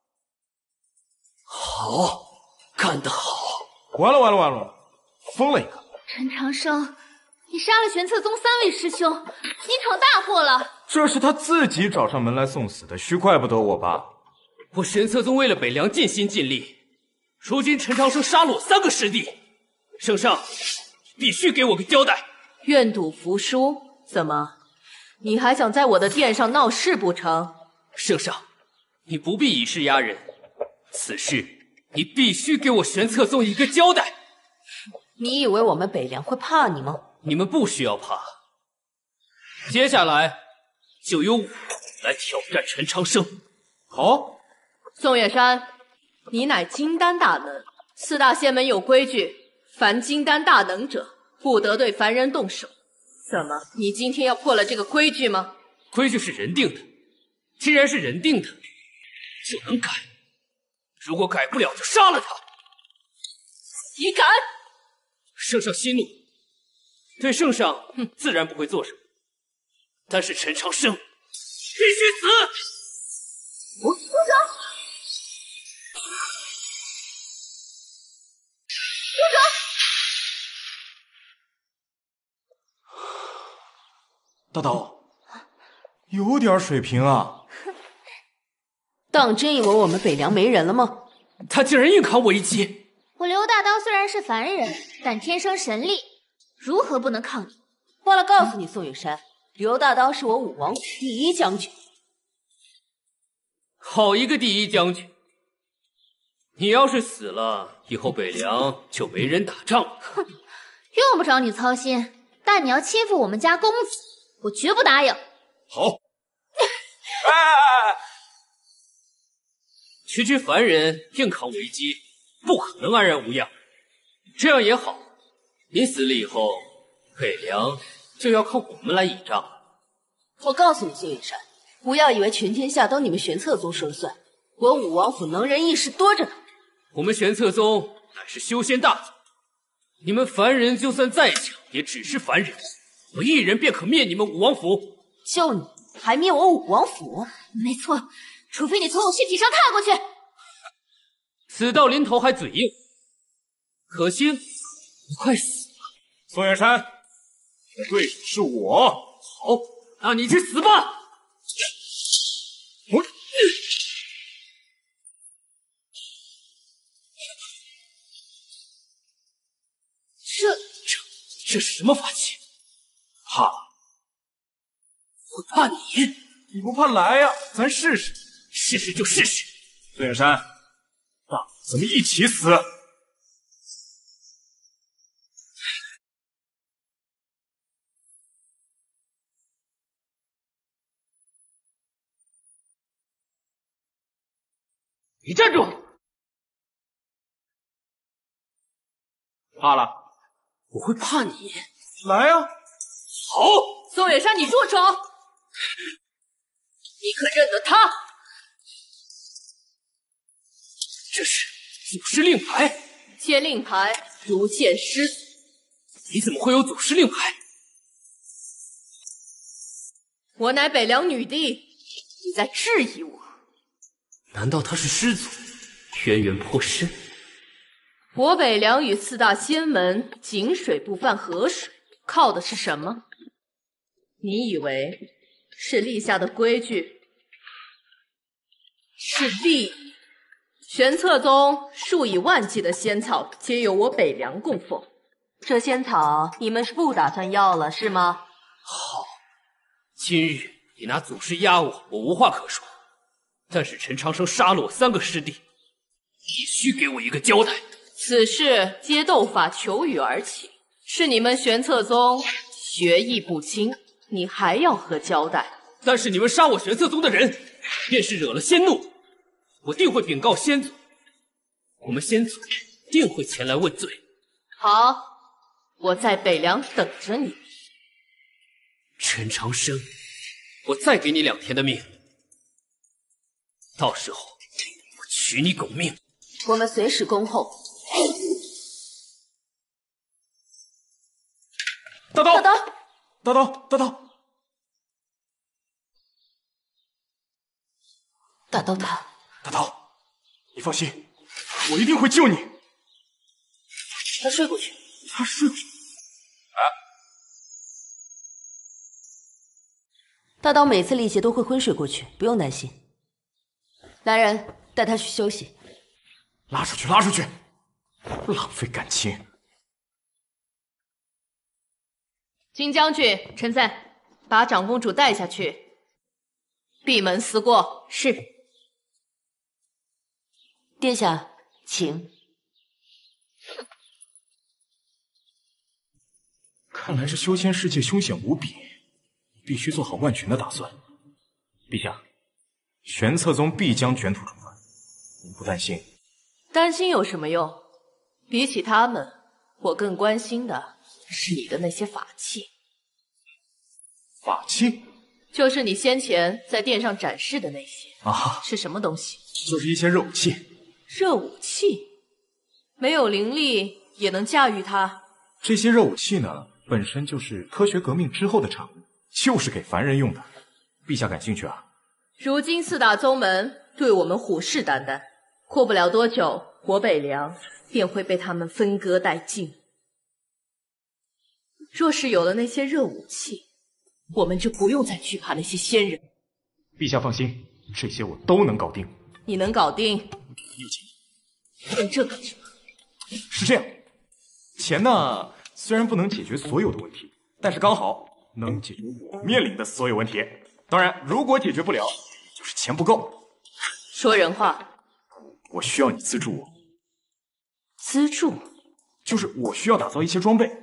好，干得好！ 完了完了完了，疯了一个！ 陈长生，你杀了玄策宗三位师兄，你闯大祸了！ 这是他自己找上门来送死的，须怪不得我吧？ 我玄策宗为了北凉尽心尽力，如今陈长生杀了我三个师弟，圣上必须给我个交代。 愿赌服输？怎么，你还想在我的殿上闹事不成？ 圣上，你不必以势压人，此事你必须给我玄策宗一个交代。 你以为我们北凉会怕你吗？ 你们不需要怕。接下来就由我来挑战陈长生。 好。 宋月山，你乃金丹大能，四大仙门有规矩，凡金丹大能者，不得对凡人动手。怎么，你今天要破了这个规矩吗？ 规矩是人定的，既然是人定的，就能改。如果改不了，就杀了他。 你敢？ 圣上息怒，对圣上，哼，自然不会做什么。但是陈长生必须死！ 我住手！ 大刀，有点水平啊！ 当真以为我们北凉没人了吗？ 他竟然硬扛我一击！ 我刘大刀虽然是凡人，但天生神力，如何不能抗你？ 忘了告诉你，宋雨山，刘大刀是我武王府第一将军。 好一个第一将军！你要是死了，以后北凉就没人打仗了。 哼，用不着你操心。但你要欺负我们家公子，我绝不答应。 好。哎哎哎！ 区区凡人硬扛危机，不可能安然无恙。这样也好，你死了以后，北凉就要靠我们来倚仗了。 我告诉你，谢雨山，不要以为全天下都你们玄策宗说了算，我武王府能人异士多着呢。 我们玄策宗乃是修仙大宗，你们凡人就算再强，也只是凡人。我一人便可灭你们武王府。 就你还灭我武王府？ 没错，除非你从我尸体上踏过去。 死到临头还嘴硬，可惜你快死了。 宋月山，你的对手是我。 好，那你去死吧。 我。 这这这是什么法器？ 怕了？ 会怕你？ 你不怕来呀？咱试试。 试试就试试。 孙远山，那咱们一起死。 你站住！ 怕了？ 我会怕你？ 来呀！ 好， 宋远山，你住手！你可认得他？ 这是祖师令牌。 接令牌，如见师祖。 你怎么会有祖师令牌？ 我乃北凉女帝，你在质疑我？ 难道他是师祖？渊源颇深。 我北凉与四大仙门井水不犯河水，靠的是什么？你以为是立下的规矩？是利益。玄策宗数以万计的仙草，皆由我北凉供奉。这仙草你们是不打算要了是吗？ 好，今日你拿祖师压我，我无话可说。但是陈长生杀了我三个师弟，必须给我一个交代。 此事皆斗法求雨而起，是你们玄策宗学艺不精，你还要何交代？ 但是你们杀我玄策宗的人，便是惹了仙怒，我定会禀告仙祖，我们仙祖定会前来问罪。 好， 我在北凉等着你。 陈长生，我再给你两天的命，到时候我取你狗命。 我们随时恭候。 大刀， 大刀， 大刀，大刀！ 大刀他， 大刀，你放心，我一定会救你。 他睡过去。 他睡过去。 大刀每次力竭都会昏睡过去，不用担心。来人，带他去休息。 拉出去，拉出去！浪费感情。 金将军， 臣在。 把长公主带下去，闭门思过。 是。 殿下，请。 看来这修仙世界凶险无比，必须做好万全的打算。陛下，玄策宗必将卷土重来，您不担心？ 担心有什么用？比起他们，我更关心的是你的那些法器。 法器？ 就是你先前在殿上展示的那些。 啊， 是什么东西？ 就是一些热武器。 热武器？没有灵力也能驾驭它？ 这些热武器呢，本身就是科学革命之后的产物，就是给凡人用的。陛下感兴趣啊？ 如今四大宗门对我们虎视眈眈，过不了多久，我北凉便会被他们分割殆尽。若是有了那些热武器，我们就不用再惧怕那些仙人。 陛下放心，这些我都能搞定。 你能搞定？ 有钱。 问这干什么？ 是这样，钱呢虽然不能解决所有的问题，但是刚好能解决我面临的所有问题。当然，如果解决不了，就是钱不够。 说人话。 我需要你资助我。 资助？ 就是我需要打造一些装备。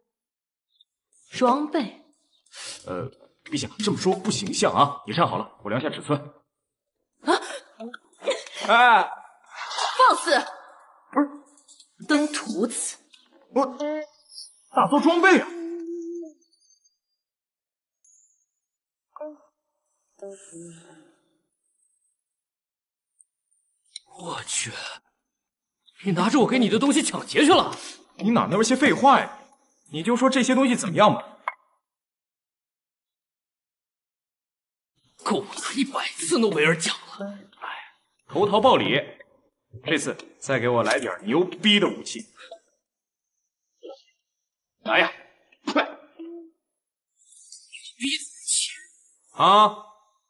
装备？ 呃，陛下这么说不形象啊！你站好了，我量下尺寸。 啊！ 哎， 放肆！不是，登徒子。 我打造装备啊！ 我去，你拿着我给你的东西抢劫去了？ 你哪那么些废话呀？你就说这些东西怎么样吧。 够拿一百次诺贝尔奖了。 哎，投桃报李，这次再给我来点牛逼的武器。来呀，快！ 逼的武器啊！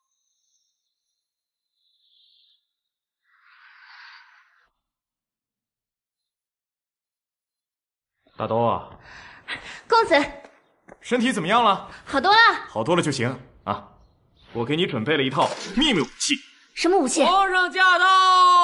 大刀啊， 公子， 身体怎么样了？ 好多了， 好多了就行啊。我给你准备了一套秘密武器。 什么武器？ 皇上驾到！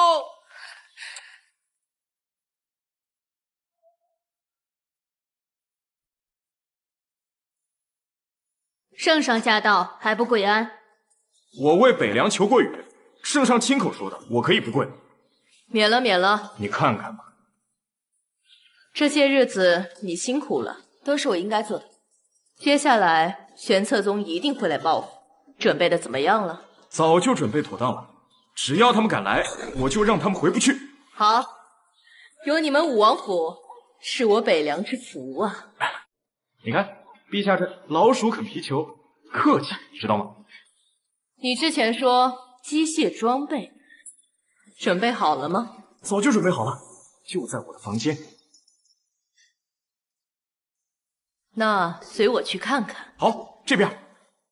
圣上驾到，还不跪安？ 我为北凉求过雨，圣上亲口说的，我可以不跪。 免了，免了。 你看看吧， 这些日子你辛苦了， 都是我应该做的。 接下来玄策宗一定会来报复。准备的怎么样了？ 早就准备妥当了，只要他们敢来，我就让他们回不去。 好，有你们武王府，是我北凉之福啊！ 你看，陛下这老鼠啃皮球，客气，知道吗？ 你之前说机械装备，准备好了吗？ 早就准备好了，就在我的房间。 那随我去看看。 好，这边。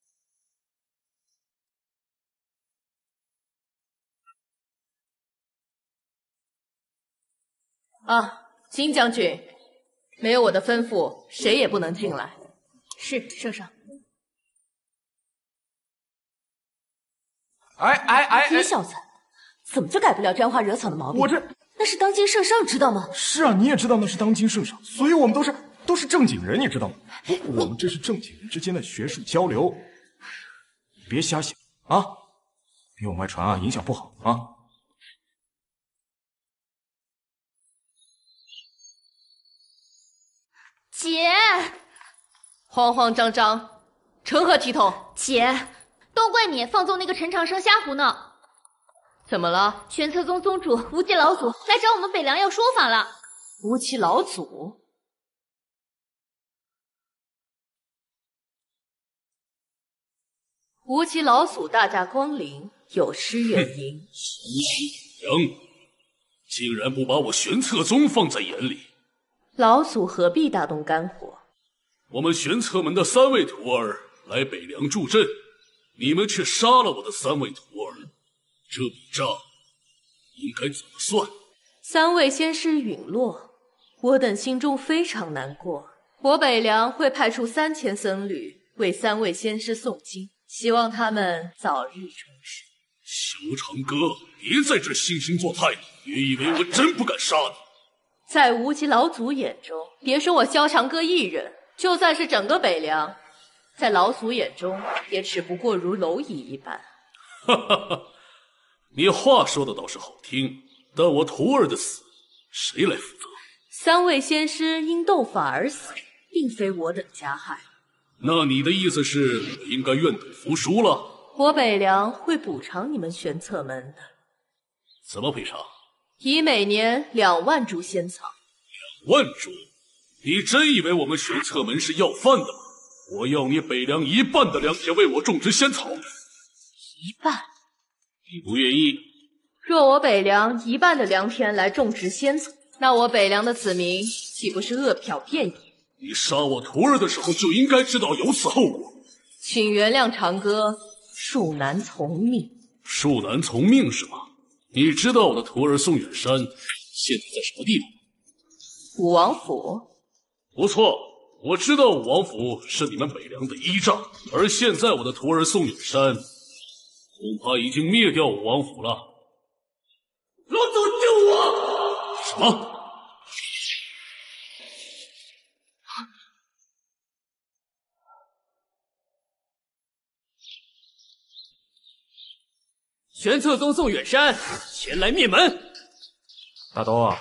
啊，金将军，没有我的吩咐，谁也不能进来。 是，圣上。 哎哎哎！ 你小子，怎么就改不了沾花惹草的毛病？ 我这那是当今圣上，知道吗？ 是啊，你也知道那是当今圣上，所以我们都是都是正经人，你知道吗？我我们这是正经人之间的学术交流，别瞎想啊！别往外传啊，影响不好啊。 姐， 慌慌张张，成何体统？ 姐，都怪你放纵那个陈长生瞎胡闹。 怎么了？ 玄策宗宗主无极老祖来找我们北凉要说法了。 无极老祖？无极老祖大驾光临，有失远迎。 无极北凉，竟然不把我玄策宗放在眼里。 老祖何必大动肝火？ 我们玄策门的三位徒儿来北凉助阵，你们却杀了我的三位徒儿，这笔账应该怎么算？ 三位仙师陨落，我等心中非常难过。我北凉会派出三千僧侣为三位仙师诵经，希望他们早日重生。 修长哥，别在这惺惺作态，别以为我真不敢杀你。 在无极老祖眼中，别说我萧长歌一人，就算是整个北凉，在老祖眼中也只不过如蝼蚁一般。 哈哈哈，你话说的倒是好听，但我徒儿的死，谁来负责？ 三位仙师因斗法而死，并非我等加害。 那你的意思是我应该愿赌服输了？ 我北凉会补偿你们玄策门的。 怎么赔偿？ 以每年两万株仙草。 两万株？你真以为我们玄策门是要饭的吗？我要你北凉一半的良田为我种植仙草。 一半？ 你不愿意？ 若我北凉一半的良田来种植仙草，那我北凉的子民岂不是饿殍遍野？ 你杀我徒儿的时候就应该知道有此后果。 请原谅长歌，恕难从命。 恕难从命是吗？你知道我的徒儿宋远山现在在什么地方？ 武王府。 不错，我知道武王府是你们北凉的依仗，而现在我的徒儿宋远山恐怕已经灭掉武王府了。老祖救我！什么？ 玄策宗宋远山前来灭门。 大刀啊，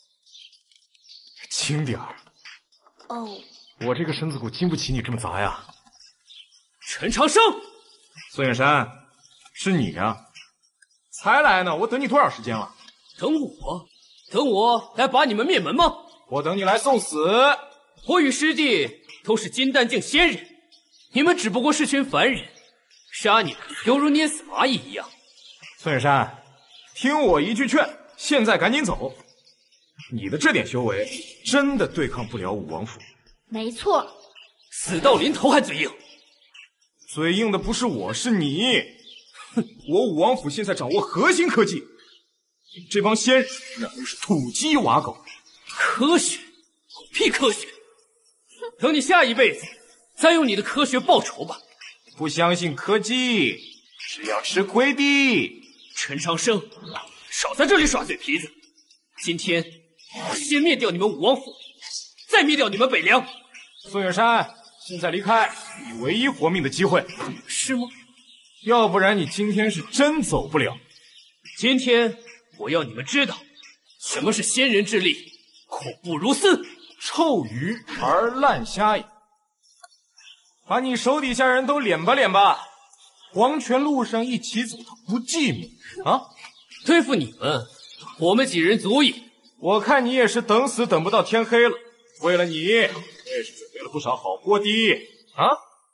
轻点儿。 哦， 我这个身子骨经不起你这么砸呀。 陈长生， 宋远山，是你呀、啊？才来呢，我等你多少时间了？ 等我？等我来把你们灭门吗？ 我等你来送死。 我与师弟都是金丹境仙人，你们只不过是群凡人，杀你们犹如捏死蚂蚁一样。 孙远山，听我一句劝，现在赶紧走。你的这点修为，真的对抗不了武王府。 没错， 死到临头还嘴硬。 嘴硬的不是我，是你。哼，我武王府现在掌握核心科技，你这帮仙人那都是土鸡瓦狗。 科学？狗屁科学！等你下一辈子，再用你的科学报仇吧。 不相信科技，是要吃亏的。 陈长生，少在这里耍嘴皮子！今天我先灭掉你们武王府，再灭掉你们北凉。 孙远山，现在离开，你唯一活命的机会。 是吗？ 要不然你今天是真走不了。 今天我要你们知道，什么是仙人之力，恐怖如斯， 臭鱼而烂虾也。把你手底下人都敛吧敛吧，黄泉路上一起走，他不寂寞啊！ 对付你们，我们几人足矣。 我看你也是等死等不到天黑了。为了你，我也是准备了不少好货的啊！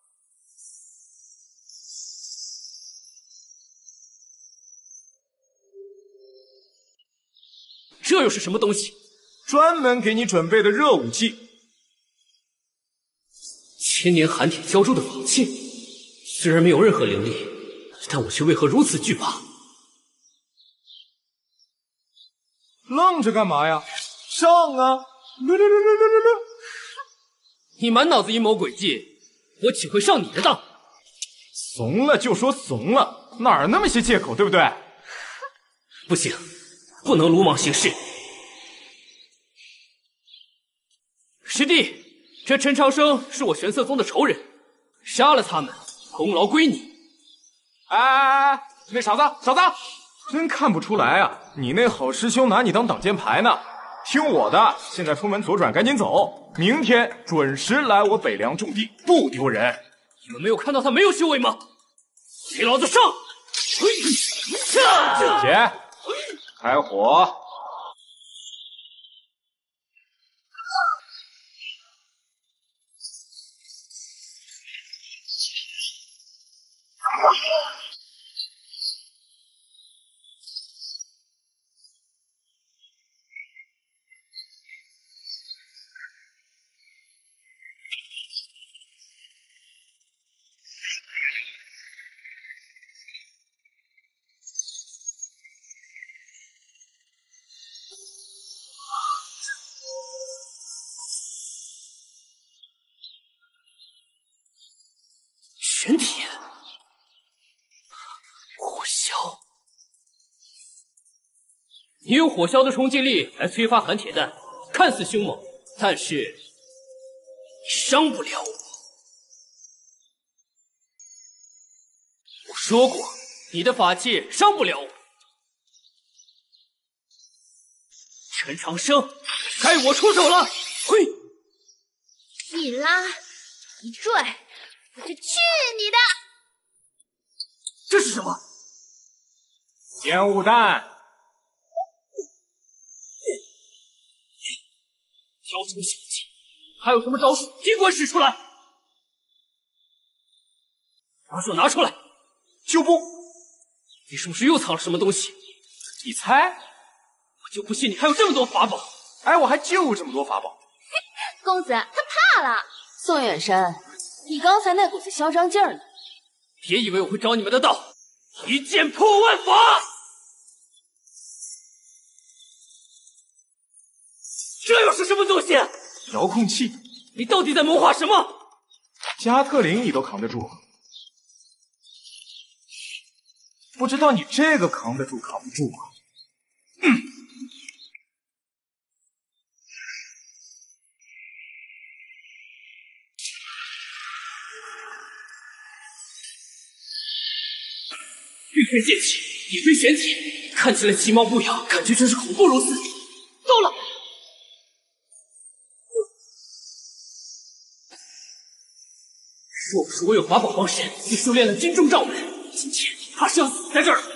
这又是什么东西？ 专门给你准备的热武器。 千年寒铁浇铸的法器，虽然没有任何灵力，但我却为何如此惧怕？ 愣着干嘛呀？上啊！ 你满脑子阴谋诡计，我岂会上你的当？ 怂了就说怂了，哪儿那么些借口，对不对？ 不行，不能鲁莽行事。师弟，这陈长生是我玄色宗的仇人，杀了他们，功劳归你。 哎哎哎，那傻子，傻子，真看不出来啊！你那好师兄拿你当挡箭牌呢。 听我的，现在出门左转，赶紧走，明天准时来我北凉种地，不丢人。 你们没有看到他没有修为吗？给老子上！ 姐，开火。 玄铁，火枭，你用火枭的冲击力来催发寒铁弹，看似凶猛，但是你伤不了我。我说过，你的法器伤不了我。陈长生，该我出手了！嘿， 一拉一拽。我就去你的！ 这是什么？ 烟雾弹！ 挑什么小技？还有什么招数？尽管使出来！把手拿出来！ 就不！ 你是不是又藏了什么东西？ 你猜？ 我就不信你还有这么多法宝！ 哎，我还就这么多法宝！ 公子，他怕了。 宋远山。你刚才那股子嚣张劲儿呢？ 别以为我会着你们的道，一剑破万法！这又是什么东西？ 遥控器。 你到底在谋划什么？ 加特林你都扛得住，不知道你这个扛得住扛不住啊？嗯。 玉飞剑气，一飞玄铁，看起来其貌不扬，感觉真是恐怖如斯。够了！若不是我有法宝防身，就修炼了金钟罩门，今天怕是要死在这儿了。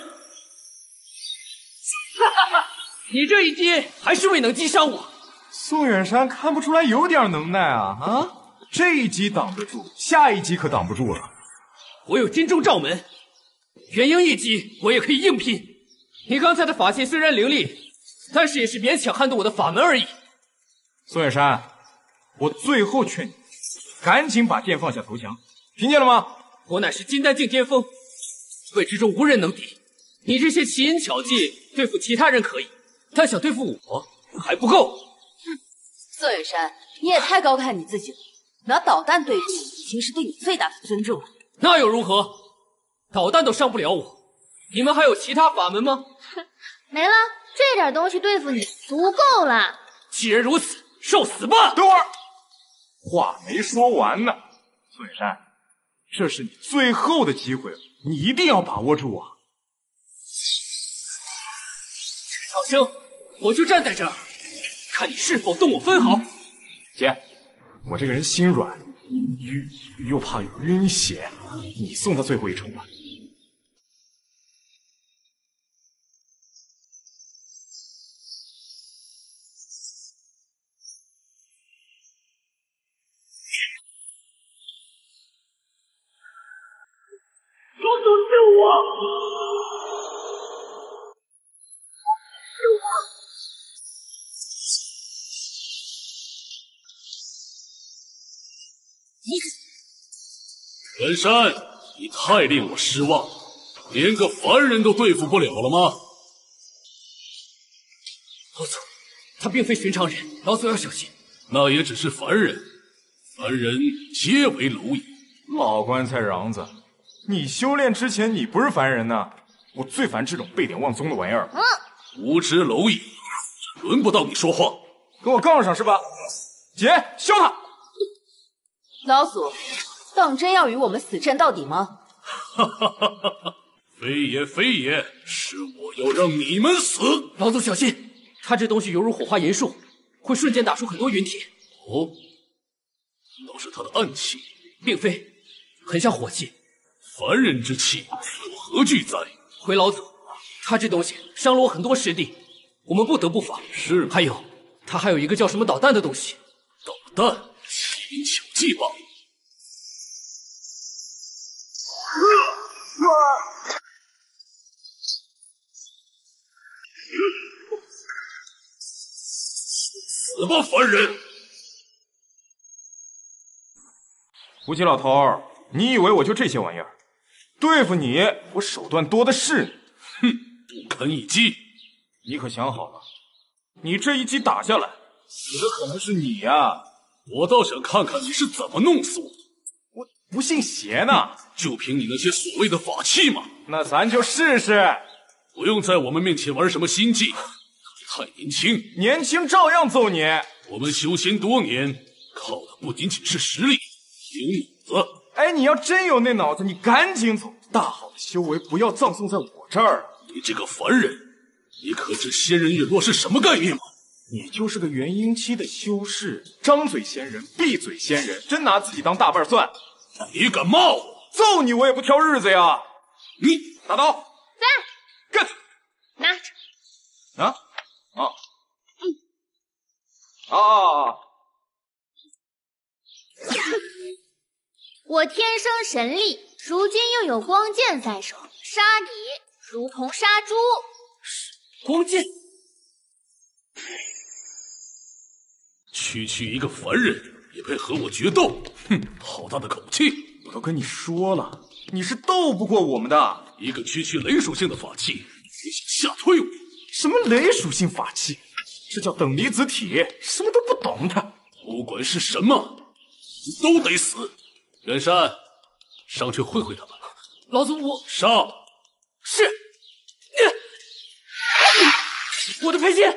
哈哈哈！你这一击还是未能击伤我。 宋远山看不出来有点能耐啊啊！这一击挡得住，下一击可挡不住了。 我有金钟罩门。元婴一击，我也可以硬拼。你刚才的法器虽然凌厉，但是也是勉强撼动我的法门而已。 宋远山，我最后劝你，赶紧把剑放下投降，听见了吗？ 我乃是金丹境巅峰，位之中无人能敌。你这些奇淫巧技对付其他人可以，但想对付我还不够。 哼，宋远山，你也太高看你自己了，拿导弹对付你已经是对你最大的尊重了。 那又如何？导弹都伤不了我，你们还有其他法门吗？ 没了，这点东西对付你足够了。 既然如此，受死吧！ 等会儿，话没说完呢。宋远山，这是你最后的机会了，你一定要把握住啊！ 陈长生，我就站在这儿，看你是否动我分毫。 姐，我这个人心软，又又怕有晕血，你送他最后一程吧。 公主救我！救我！ 远山，你太令我失望了，连个凡人都对付不了了吗？ 老祖，他并非寻常人，老祖要小心。 那也只是凡人，凡人皆为蝼蚁。 老棺材瓤子，你修炼之前你不是凡人呐！我最烦这种背点忘宗的玩意儿。 嗯， 无知蝼蚁，轮不到你说话。 跟我杠上是吧？姐，削他！ 老祖，当真要与我们死战到底吗？ 哈哈哈哈哈！非也非也，是我要让你们死！ 老祖小心，他这东西犹如火花银术， 会瞬间打出很多陨体。 哦，难道是他的暗器？ 并非，很像火气。 凡人之气，此有何惧哉？ 回老祖，他这东西伤了我很多师弟，我们不得不防。 是， 还有，他还有一个叫什么导弹的东西。 导弹，奇兵巧计吧？死吧，凡人！ 吴奇老头儿，你以为我就这些玩意儿？对付你，我手段多的是。 哼，不堪一击！ 你可想好了，你这一击打下来，死的可能是你呀、啊！ 我倒想看看你是怎么弄死我。 我不信邪呢， 就凭你那些所谓的法器嘛？ 那咱就试试。 不用在我们面前玩什么心计，太年轻， 年轻照样揍你。 我们修仙多年，靠的不仅仅是实力，有脑子。 哎，你要真有那脑子，你赶紧走。大好的修为不要葬送在我这儿。 你这个凡人，你可知仙人陨落是什么概念吗？ 你就是个元婴期的修士，张嘴仙人，闭嘴仙人，真拿自己当大瓣蒜。 你敢骂我？ 揍你我也不挑日子呀！ 你拿刀， 在， 干， 拿着。 啊啊，嗯，啊啊啊！ 我天生神力，如今又有光剑在手，杀你如同杀猪。 光剑。 区区一个凡人也配和我决斗？哼，好大的口气！ 我都跟你说了，你是斗不过我们的。 一个区区雷属性的法器，你想吓退我？ 什么雷属性法器？这叫等离子体，什么都不懂的。 不管是什么，你都得死。袁山，上去会会他们。 老祖，我上。 是。我的佩剑。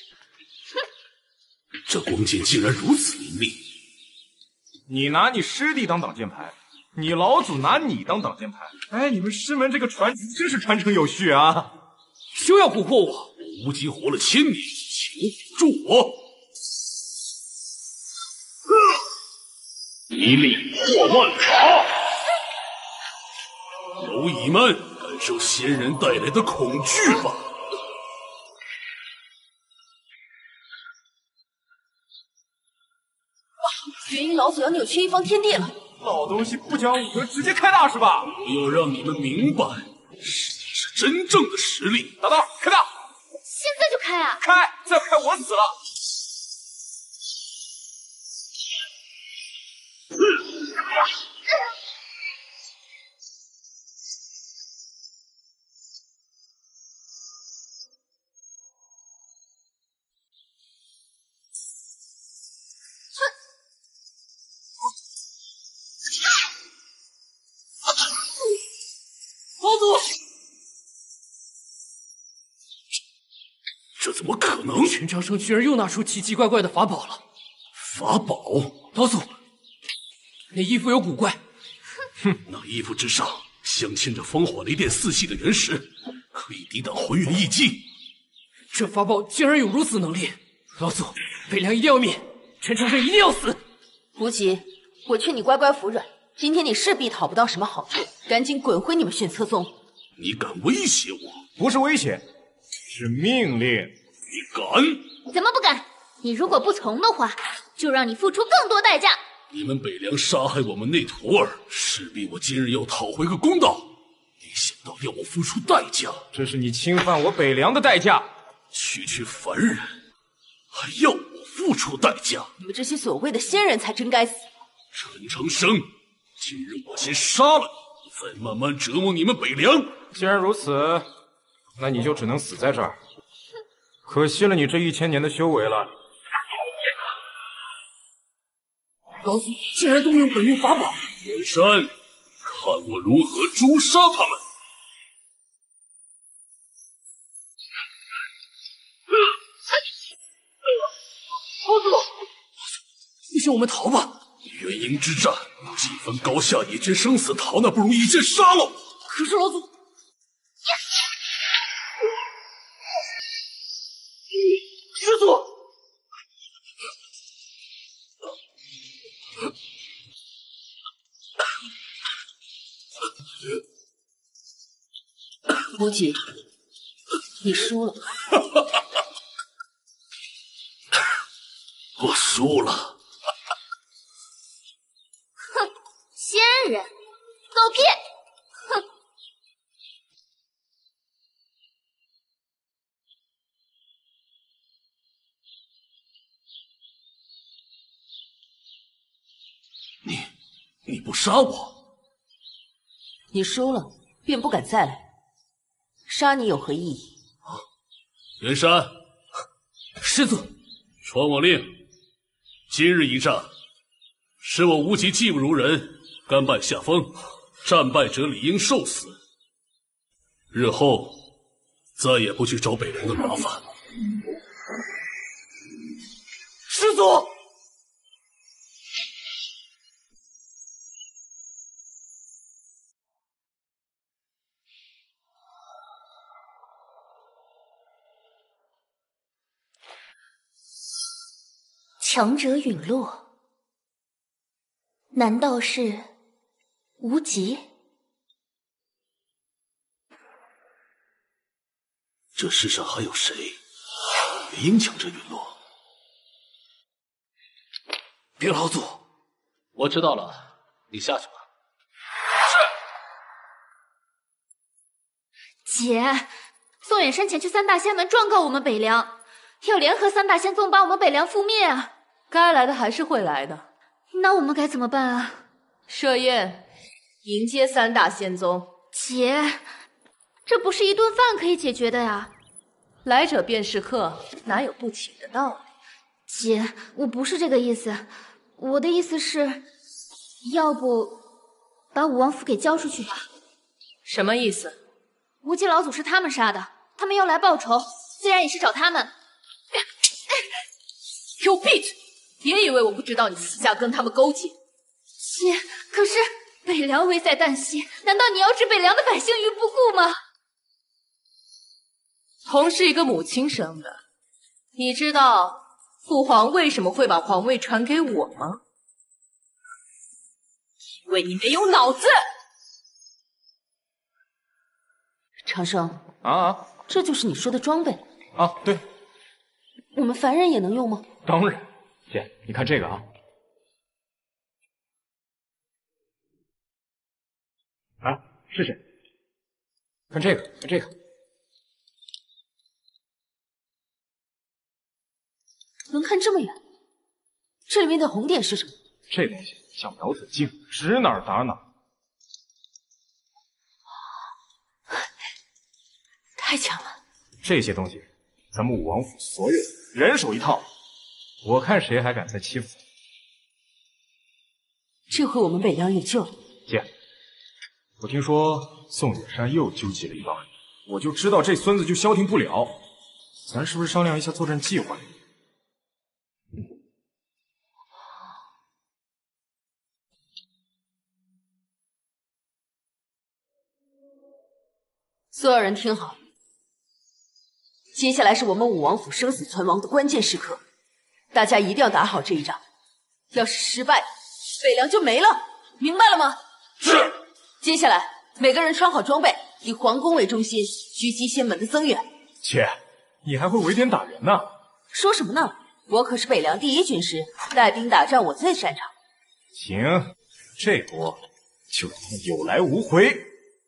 这光剑竟然如此凌厉！ 你拿你师弟当挡箭牌，你老祖拿你当挡箭牌。哎，你们师门这个传承真是传承有序啊！ 休要蛊惑我！ 我无极活了千年，请辅助我！一力破万法！蝼蚁们，感受仙人带来的恐惧吧！ 元婴老祖要扭曲一方天地了！ 老东西不讲武德，直接开大是吧？ 我要让你们明白，实力是真正的实力。 大刀，开大！ 现在就开啊！ 开！再不开我死了！ 老祖， 这怎么可能？ 陈长生居然又拿出奇奇怪怪的法宝了。 法宝？ 老祖，那衣服有古怪。 哼，那衣服之上镶嵌着风火雷电四系的原石，可以抵挡浑元一击。 这法宝竟然有如此能力！老祖，北凉一定要灭，陈长生一定要死！ 无极，我劝你乖乖服软，今天你势必讨不到什么好处，赶紧滚回你们玄策宗！ 你敢威胁我？ 不是威胁，是命令。 你敢？ 怎么不敢？你如果不从的话，就让你付出更多代价。 你们北凉杀害我们那徒儿，势必我今日要讨回个公道。没想到要我付出代价， 这是你侵犯我北凉的代价。 区区凡人，还要我付出代价？ 你们这些所谓的仙人才真该死！ 陈长生，今日我先杀了你，再慢慢折磨你们北凉。 既然如此，那你就只能死在这儿。可惜了你这一千年的修为了。 老祖竟然动用本命法宝！ 袁山，看我如何诛杀他们！ 老祖，不行，我们逃吧！ 元婴之战，既分高下，也决生死，逃那不如一剑杀了我。 可是老祖，师祖， 无极，你输了。 我输了。 哼，仙人，狗屁！哼。 你，你不杀我， 你输了便不敢再来，杀你有何意义？ 袁山， 师尊， 传我令，今日一战，使我无极技不如人，甘拜下风，战败者理应受死。日后再也不去找北凉的麻烦。 师祖。 强者陨落，难道是无极？ 这世上还有谁也因强者陨落？ 禀老祖， 我知道了，你下去吧。 是。姐，宋远山前去三大仙门状告我们北凉，要联合三大仙宗把我们北凉覆灭啊！ 该来的还是会来的， 那我们该怎么办啊？ 设宴迎接三大仙宗。 姐，这不是一顿饭可以解决的呀！ 来者便是客，哪有不请的道理？ 姐，我不是这个意思，我的意思是，要不把武王府给交出去吧？ 什么意思？ 无极老祖是他们杀的，他们要来报仇，自然也是找他们。 给我闭嘴！别以为我不知道你私下跟他们勾结。 姐，可是北凉危在旦夕，难道你要置北凉的百姓于不顾吗？ 童是一个母亲生的，你知道父皇为什么会把皇位传给我吗？因为你没有脑子。 长生啊啊， 这就是你说的装备啊？对， 我们凡人也能用吗？ 当然。姐，你看这个啊，啊，是谁？看这个，看这个， 能看这么远？这里面的红点是什么？ 这东西像瞄准镜，指哪儿打哪儿。 太强了！ 这些东西，咱们武王府所有人手一套。我看谁还敢再欺负咱。 这回我们北凉有救了。 姐，我听说宋远山又纠集了一帮人，我就知道这孙子就消停不了。咱是不是商量一下作战计划？ 所有人听好，接下来是我们武王府生死存亡的关键时刻。大家一定要打好这一仗，要是失败，北凉就没了，明白了吗？ 是。 接下来，每个人穿好装备，以皇宫为中心，狙击仙门的增援。 姐，你还会围点打人呢？ 说什么呢？我可是北凉第一军师，带兵打仗我最擅长。 行，这波就让他有来无回。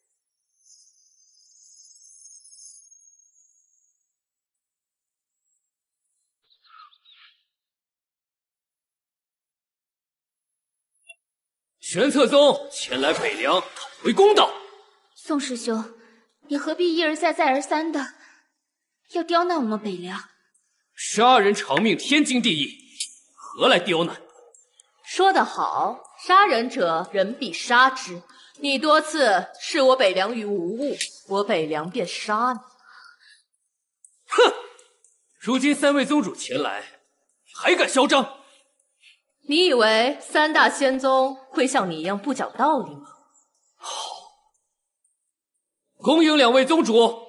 玄策宗前来北凉讨回公道。 宋师兄，你何必一而再再而三的要刁难我们北凉？ 杀人偿命，天经地义，何来刁难？ 说得好，杀人者人必杀之。你多次视我北凉于无物，我北凉便杀你。 哼！如今三位宗主前来，还敢嚣张？ 你以为三大仙宗会像你一样不讲道理吗？ 好，恭迎两位宗主。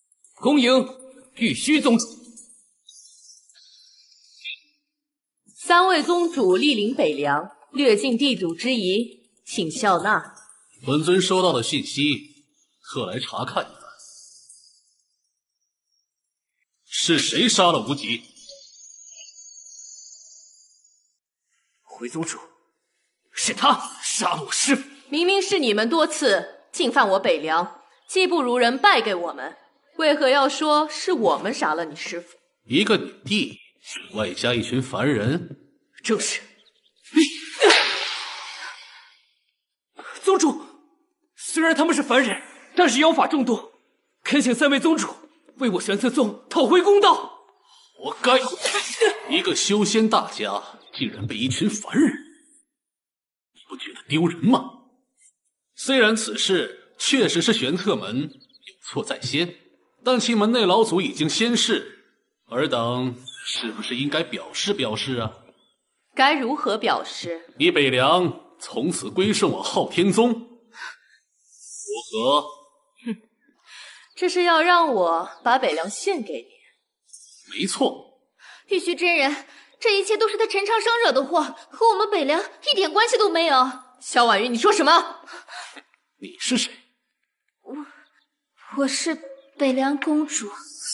恭迎玉虚宗主。 三位宗主莅临北凉，略尽地主之谊，请笑纳。 本尊收到的信息，特来查看一番。是谁杀了无极？ 回宗主，是他杀了我师父。 明明是你们多次进犯我北凉，技不如人，败给我们，为何要说是我们杀了你师父？ 一个女帝，外加一群凡人。 正是。宗主，虽然他们是凡人，但是妖法众多，恳请三位宗主为我玄策宗讨回公道。 活该！一个修仙大家竟然被一群凡人，你不觉得丢人吗？虽然此事确实是玄策门有错在先，但其门内老祖已经仙逝，尔等是不是应该表示表示啊？ 该如何表示？ 你北凉从此归顺我昊天宗，如何？ 哼，这是要让我把北凉献给你？ 没错。 玉虚真人，这一切都是他陈长生惹的祸，和我们北凉一点关系都没有。 萧婉瑜，你说什么？ 你是谁？ 我我是北凉公主。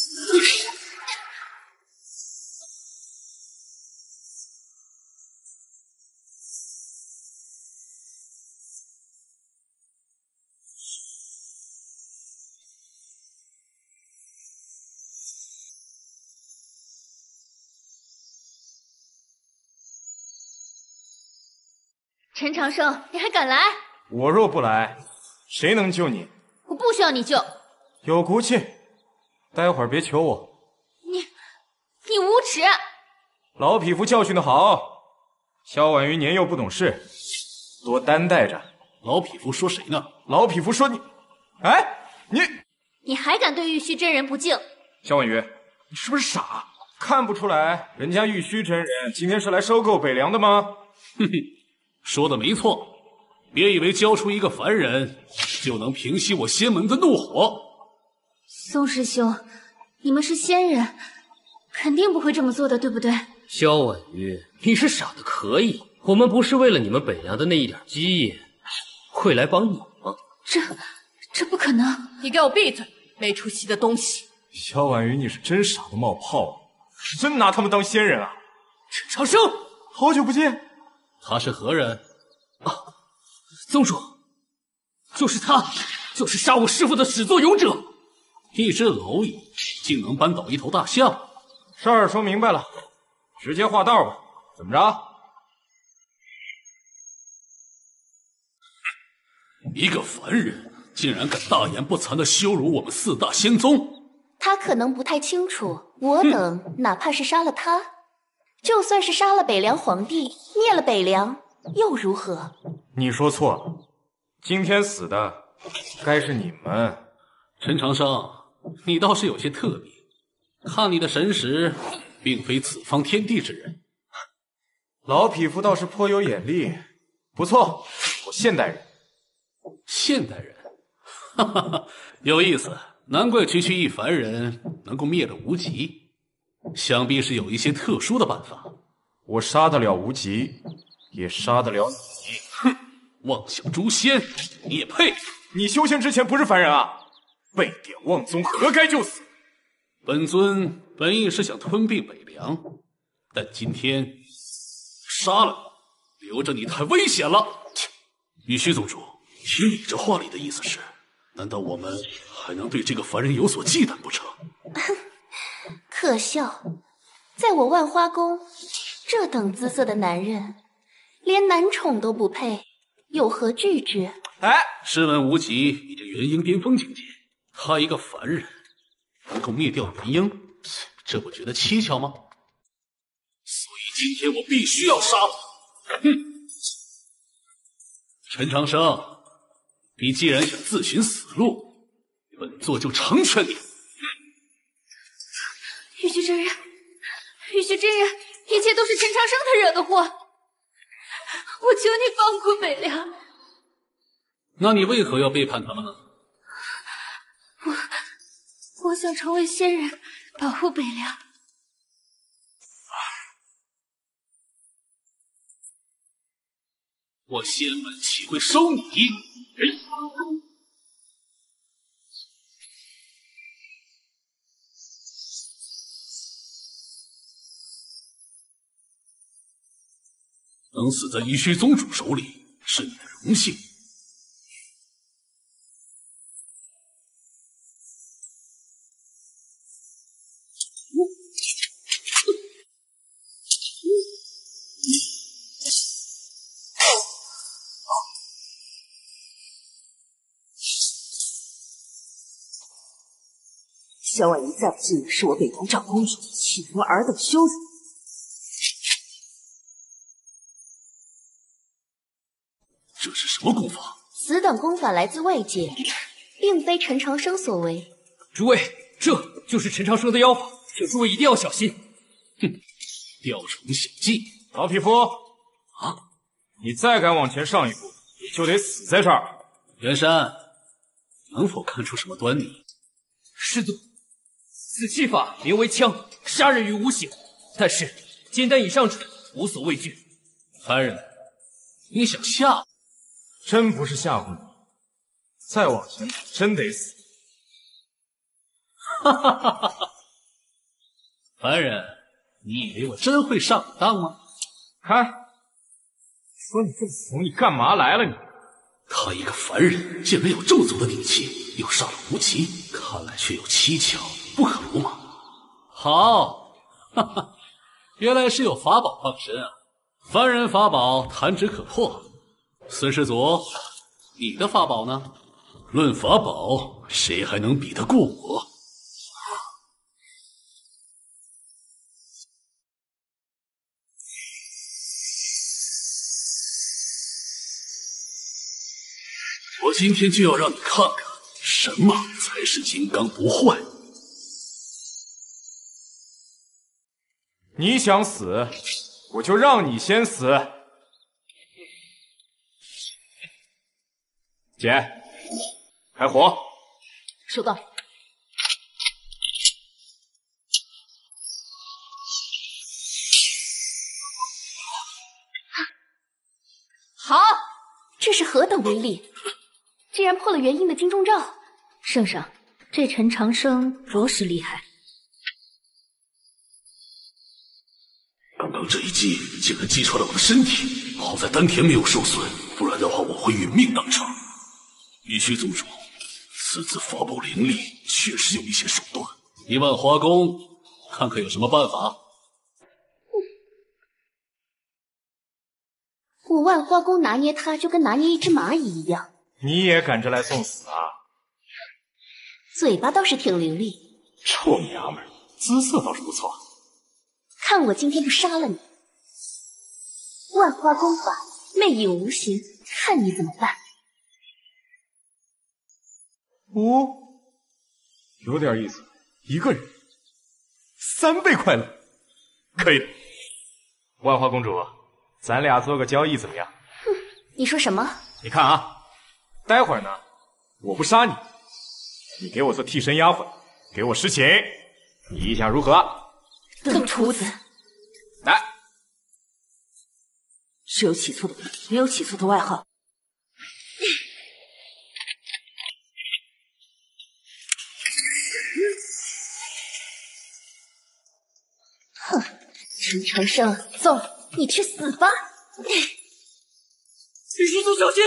陈长生，你还敢来？ 我若不来，谁能救你？ 我不需要你救。 有骨气，待会儿别求我。 你，你无耻！ 老匹夫教训的好，萧婉瑜年幼不懂事，多担待着。 老匹夫说谁呢？ 老匹夫说你，哎，你， 你还敢对玉虚真人不敬？ 萧婉瑜，你是不是傻？看不出来人家玉虚真人今天是来收购北凉的吗？ 哼哼。说的没错，别以为交出一个凡人就能平息我仙门的怒火。 宋师兄，你们是仙人，肯定不会这么做的，对不对？ 萧婉瑜，你是傻的可以，我们不是为了你们北凉的那一点基业，会来帮你吗？ 这，这不可能！ 你给我闭嘴，没出息的东西！ 萧婉瑜，你是真傻的冒泡，是真拿他们当仙人啊！ 陈长生， 好久不见。 他是何人？ 啊，宗主，就是他，就是杀我师父的始作俑者。 一只蝼蚁竟能扳倒一头大象， 事儿说明白了，直接画道吧。怎么着？ 一个凡人竟然敢大言不惭地羞辱我们四大仙宗。 他可能不太清楚，我等哪怕是杀了他，就算是杀了北凉皇帝，灭了北凉，又如何？ 你说错了，今天死的该是你们。 陈长生，你倒是有些特别，看你的神识，并非此方天地之人。 老匹夫倒是颇有眼力，不错，我现代人。 现代人，哈哈哈，有意思。难怪区区一凡人能够灭了无极，想必是有一些特殊的办法。 我杀得了无极，也杀得了你。 哼，妄想诛仙，你也配？ 你修仙之前不是凡人啊！被点妄宗，活该就死。 本尊本意是想吞并北凉，但今天杀了你，留着你太危险了。玉虚宗主，听你这话里的意思是，难道我们还能对这个凡人有所忌惮不成？ 可笑，在我万花宫，这等姿色的男人，连男宠都不配，有何惧之？ 哎， 试问无极已经元婴巅峰境界，他一个凡人能够灭掉元婴，这不觉得蹊跷吗？所以今天我必须要杀他。哼！陈长生，你既然想自寻死路，本座就成全你。 玉虚真人，玉虚真人，一切都是陈长生他惹的祸，我求你放过北凉。 那你为何要背叛他们呢？ 我我想成为仙人，保护北凉。 我仙门岂会收你？哎！能死在一虚宗主手里，是你的荣幸。 萧婉仪再不信是我北凉长公主，岂能尔等羞辱？ 这是什么功法？ 此等功法来自外界，并非陈长生所为。 诸位，这就是陈长生的妖法，请诸位一定要小心。 哼，雕虫小技。 老匹夫啊， 你再敢往前上一步，你就得死在这儿。 袁山，能否看出什么端倪？ 师尊，此气法名为枪，杀人于无形，但是金丹以上者无所畏惧。 凡人，你想吓我？ 真不是吓唬你，再往前真得死。 哈哈哈哈哈！凡人，你以为我真会上你当吗？ 看，说你这么怂，你干嘛来了你？ 他一个凡人，竟然有这么足的底气，又上了无极，看来却有蹊跷，不可鲁莽。好，哈哈，原来是有法宝傍身啊！凡人法宝弹指可破。孙师祖，你的法宝呢？论法宝，谁还能比得过我？我今天就要让你看看，什么才是金刚不坏。 你想死，我就让你先死。姐，开火。 收到。 好，这是何等威力！竟然破了元婴的金钟罩。 圣上，这陈长生着实厉害。 刚刚这一击竟然击穿了我的身体，好在丹田没有受损，不然的话我会殒命当场。玉虚宗主，此次法宝灵力确实有一些手段，你万花宫看看有什么办法？ 我万花宫拿捏他，就跟拿捏一只蚂蚁一样。 你也赶着来送死啊？ 嘴巴倒是挺伶俐。 臭娘们儿，姿色倒是不错。 看我今天就杀了你！万花功法，魅影无形，看你怎么办。 哦，有点意思，一个人三倍快乐，可以的。万花公主，咱俩做个交易怎么样？ 哼，你说什么？ 你看啊，待会儿呢，我不杀你，你给我做替身丫鬟，给我侍寝，你意下如何？ 邓厨子， 来， 是有起错的名，没有起错的外号。 哼，陈长生，走，你去死吧！ 玉虚宗小心！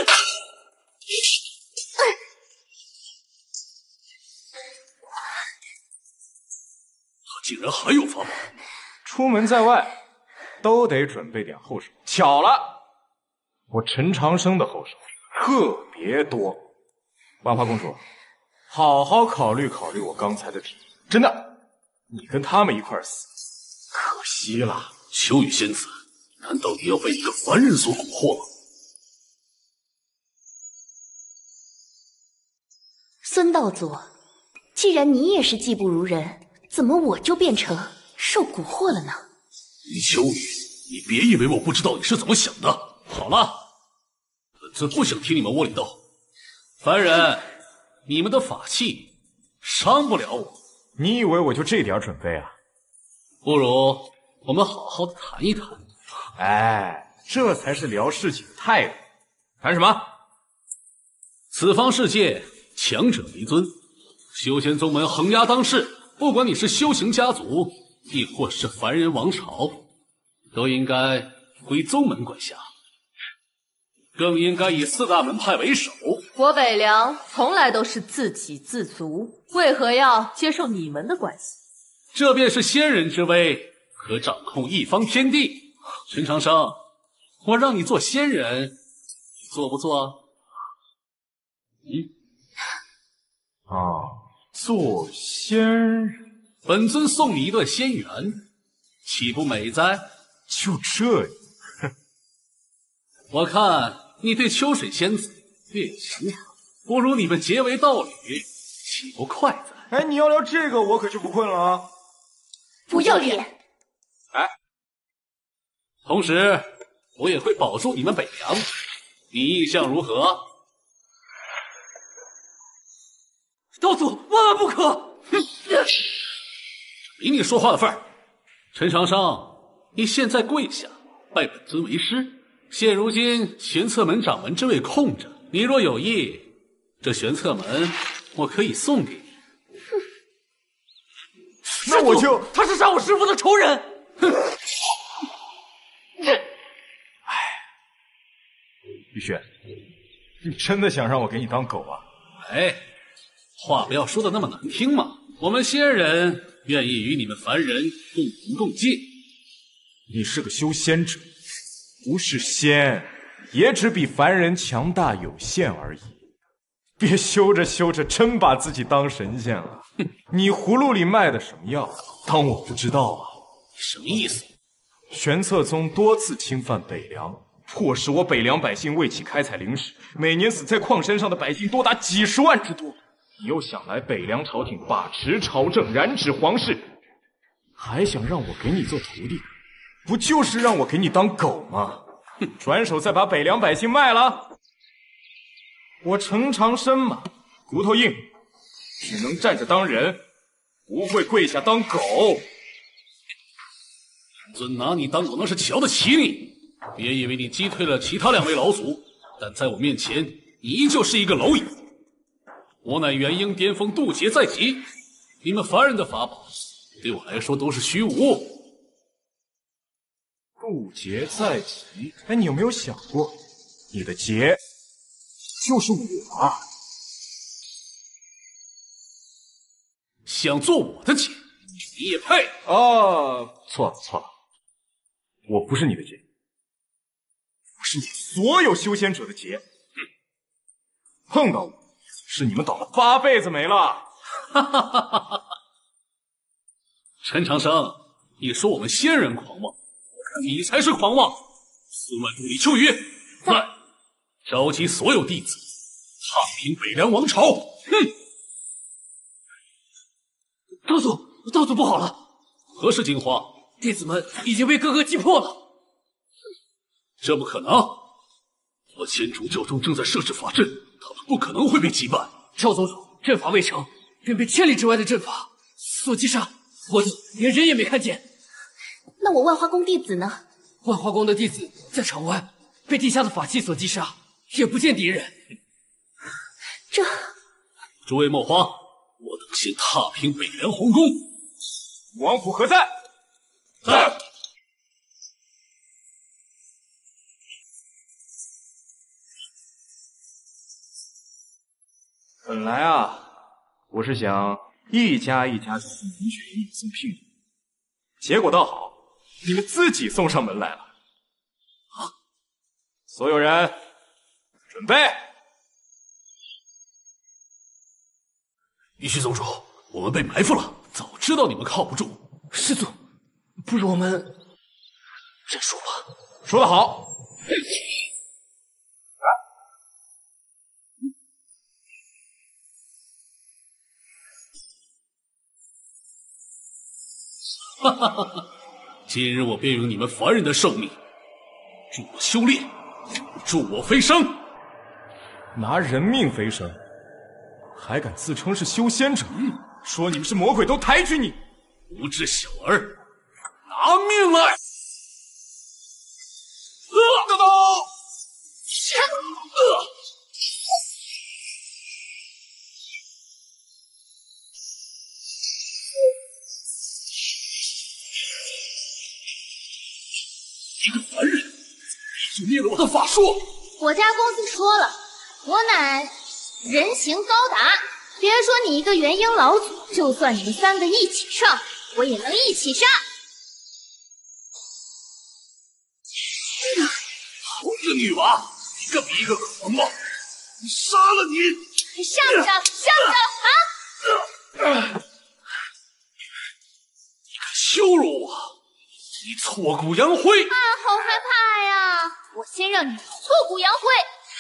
他竟然还有法宝！ 出门在外都得准备点后手。巧了，我陈长生的后手特别多。万花公主，好好考虑考虑我刚才的提议，真的，你跟他们一块儿死，可惜了。 秋雨仙子，难道你要被一个凡人所蛊惑吗？ 孙道祖，既然你也是技不如人，怎么我就变成受蛊惑了呢？ 李秋雨，你别以为我不知道你是怎么想的。好了，本尊不想听你们窝里斗。凡人，你们的法器伤不了我。 你以为我就这点准备啊？ 不如我们好好的谈一谈。 哎，这才是聊事情的态度。 谈什么？ 此方世界强者为尊，修仙宗门横压当世，不管你是修行家族，亦或是凡人王朝，都应该归宗门管辖，更应该以四大门派为首。 我北凉从来都是自给自足，为何要接受你们的关系？ 这便是仙人之威，可掌控一方天地。陈长生，我让你做仙人，你做不做？嗯， 啊，做仙人， 本尊送你一段仙缘，岂不美哉？ 就这样， 我看你对秋水仙子略有情怀，不如你们结为道侣，岂不快哉？ 哎，你要聊这个，我可就不困了啊！ 不要脸！ 哎，同时我也会保住你们北凉，你意向如何？ 道祖，万万不可！ 哼，没你说话的份儿。陈长生，你现在跪下，拜本尊为师。现如今玄策门掌门之位空着，你若有意，这玄策门我可以送给你。 那我就…… 他是杀我师父的仇人！哼！ 哎，玉轩，你真的想让我给你当狗啊？ 哎，话不要说的那么难听嘛。我们仙人愿意与你们凡人共荣共进。 你是个修仙者，不是仙，也只比凡人强大有限而已。别修着修着真把自己当神仙了。你葫芦里卖的什么药？当我不知道啊？ 什么意思？ 玄策宗多次侵犯北凉，迫使我北凉百姓为其开采灵石，每年死在矿山上的百姓多达几十万之多。你又想来北凉朝廷把持朝政，染指皇室，还想让我给你做徒弟，不就是让我给你当狗吗？哼，转手再把北凉百姓卖了。我陈长生嘛，骨头硬，只能站着当人，不会跪下当狗。 尊拿你当狗那是瞧得起你，别以为你击退了其他两位老祖，但在我面前，你依旧是一个蝼蚁。我乃元婴巅峰渡劫在即，你们凡人的法宝，对我来说都是虚无。 渡劫在即，哎，你有没有想过，你的劫就是我啊！ 想做我的劫，你也配？ 哦，错了错了，我不是你的劫，我是你所有修仙者的劫。哼，碰到我，是你们倒了八辈子霉了。 哈哈哈哈哈！陈长生，你说我们仙人狂妄，我看你才是狂妄。四万助理秋雨，在，召集所有弟子，踏平北凉王朝。哼！ 道祖，道祖不好了！ 何事惊慌？ 弟子们已经被哥哥击破了。 这不可能！我千竹教中正在设置法阵，他们不可能会被击败。 赵宗主，阵法未成，便被千里之外的阵法所击杀，我等连人也没看见。 那我万花宫弟子呢？ 万花宫的弟子在场外，被地下的法器所击杀，也不见敌人。 这…… 诸位墨花，我等先踏平北凉皇宫。 王府何在？ 在。 本来啊，我是想一家一家去明雪营里送聘礼，结果倒好，你们自己送上门来了。啊！所有人准备。 玉虚宗主，我们被埋伏了，早知道你们靠不住。 师祖，不如我们认输吧。 说得好。 哈哈哈哈！今日我便用你们凡人的寿命，助我修炼，助我飞升。 拿人命飞升，还敢自称是修仙者？嗯、说你们是魔鬼都抬举你， 无知小儿，拿命来！啊！ 豆豆， 就灭了我的法术。 我家公子说了，我乃人形高达，别说你一个元婴老祖，就算你们三个一起上，我也能一起杀。 好个女娃，一个比一个狂妄！你杀了你！ 你杀不杀？杀不杀？啊！ 你敢羞辱我！你挫骨扬灰！ 啊，好害怕呀！我先让你挫骨扬灰。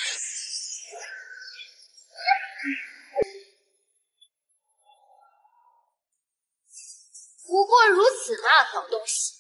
不过如此嘛，老东西。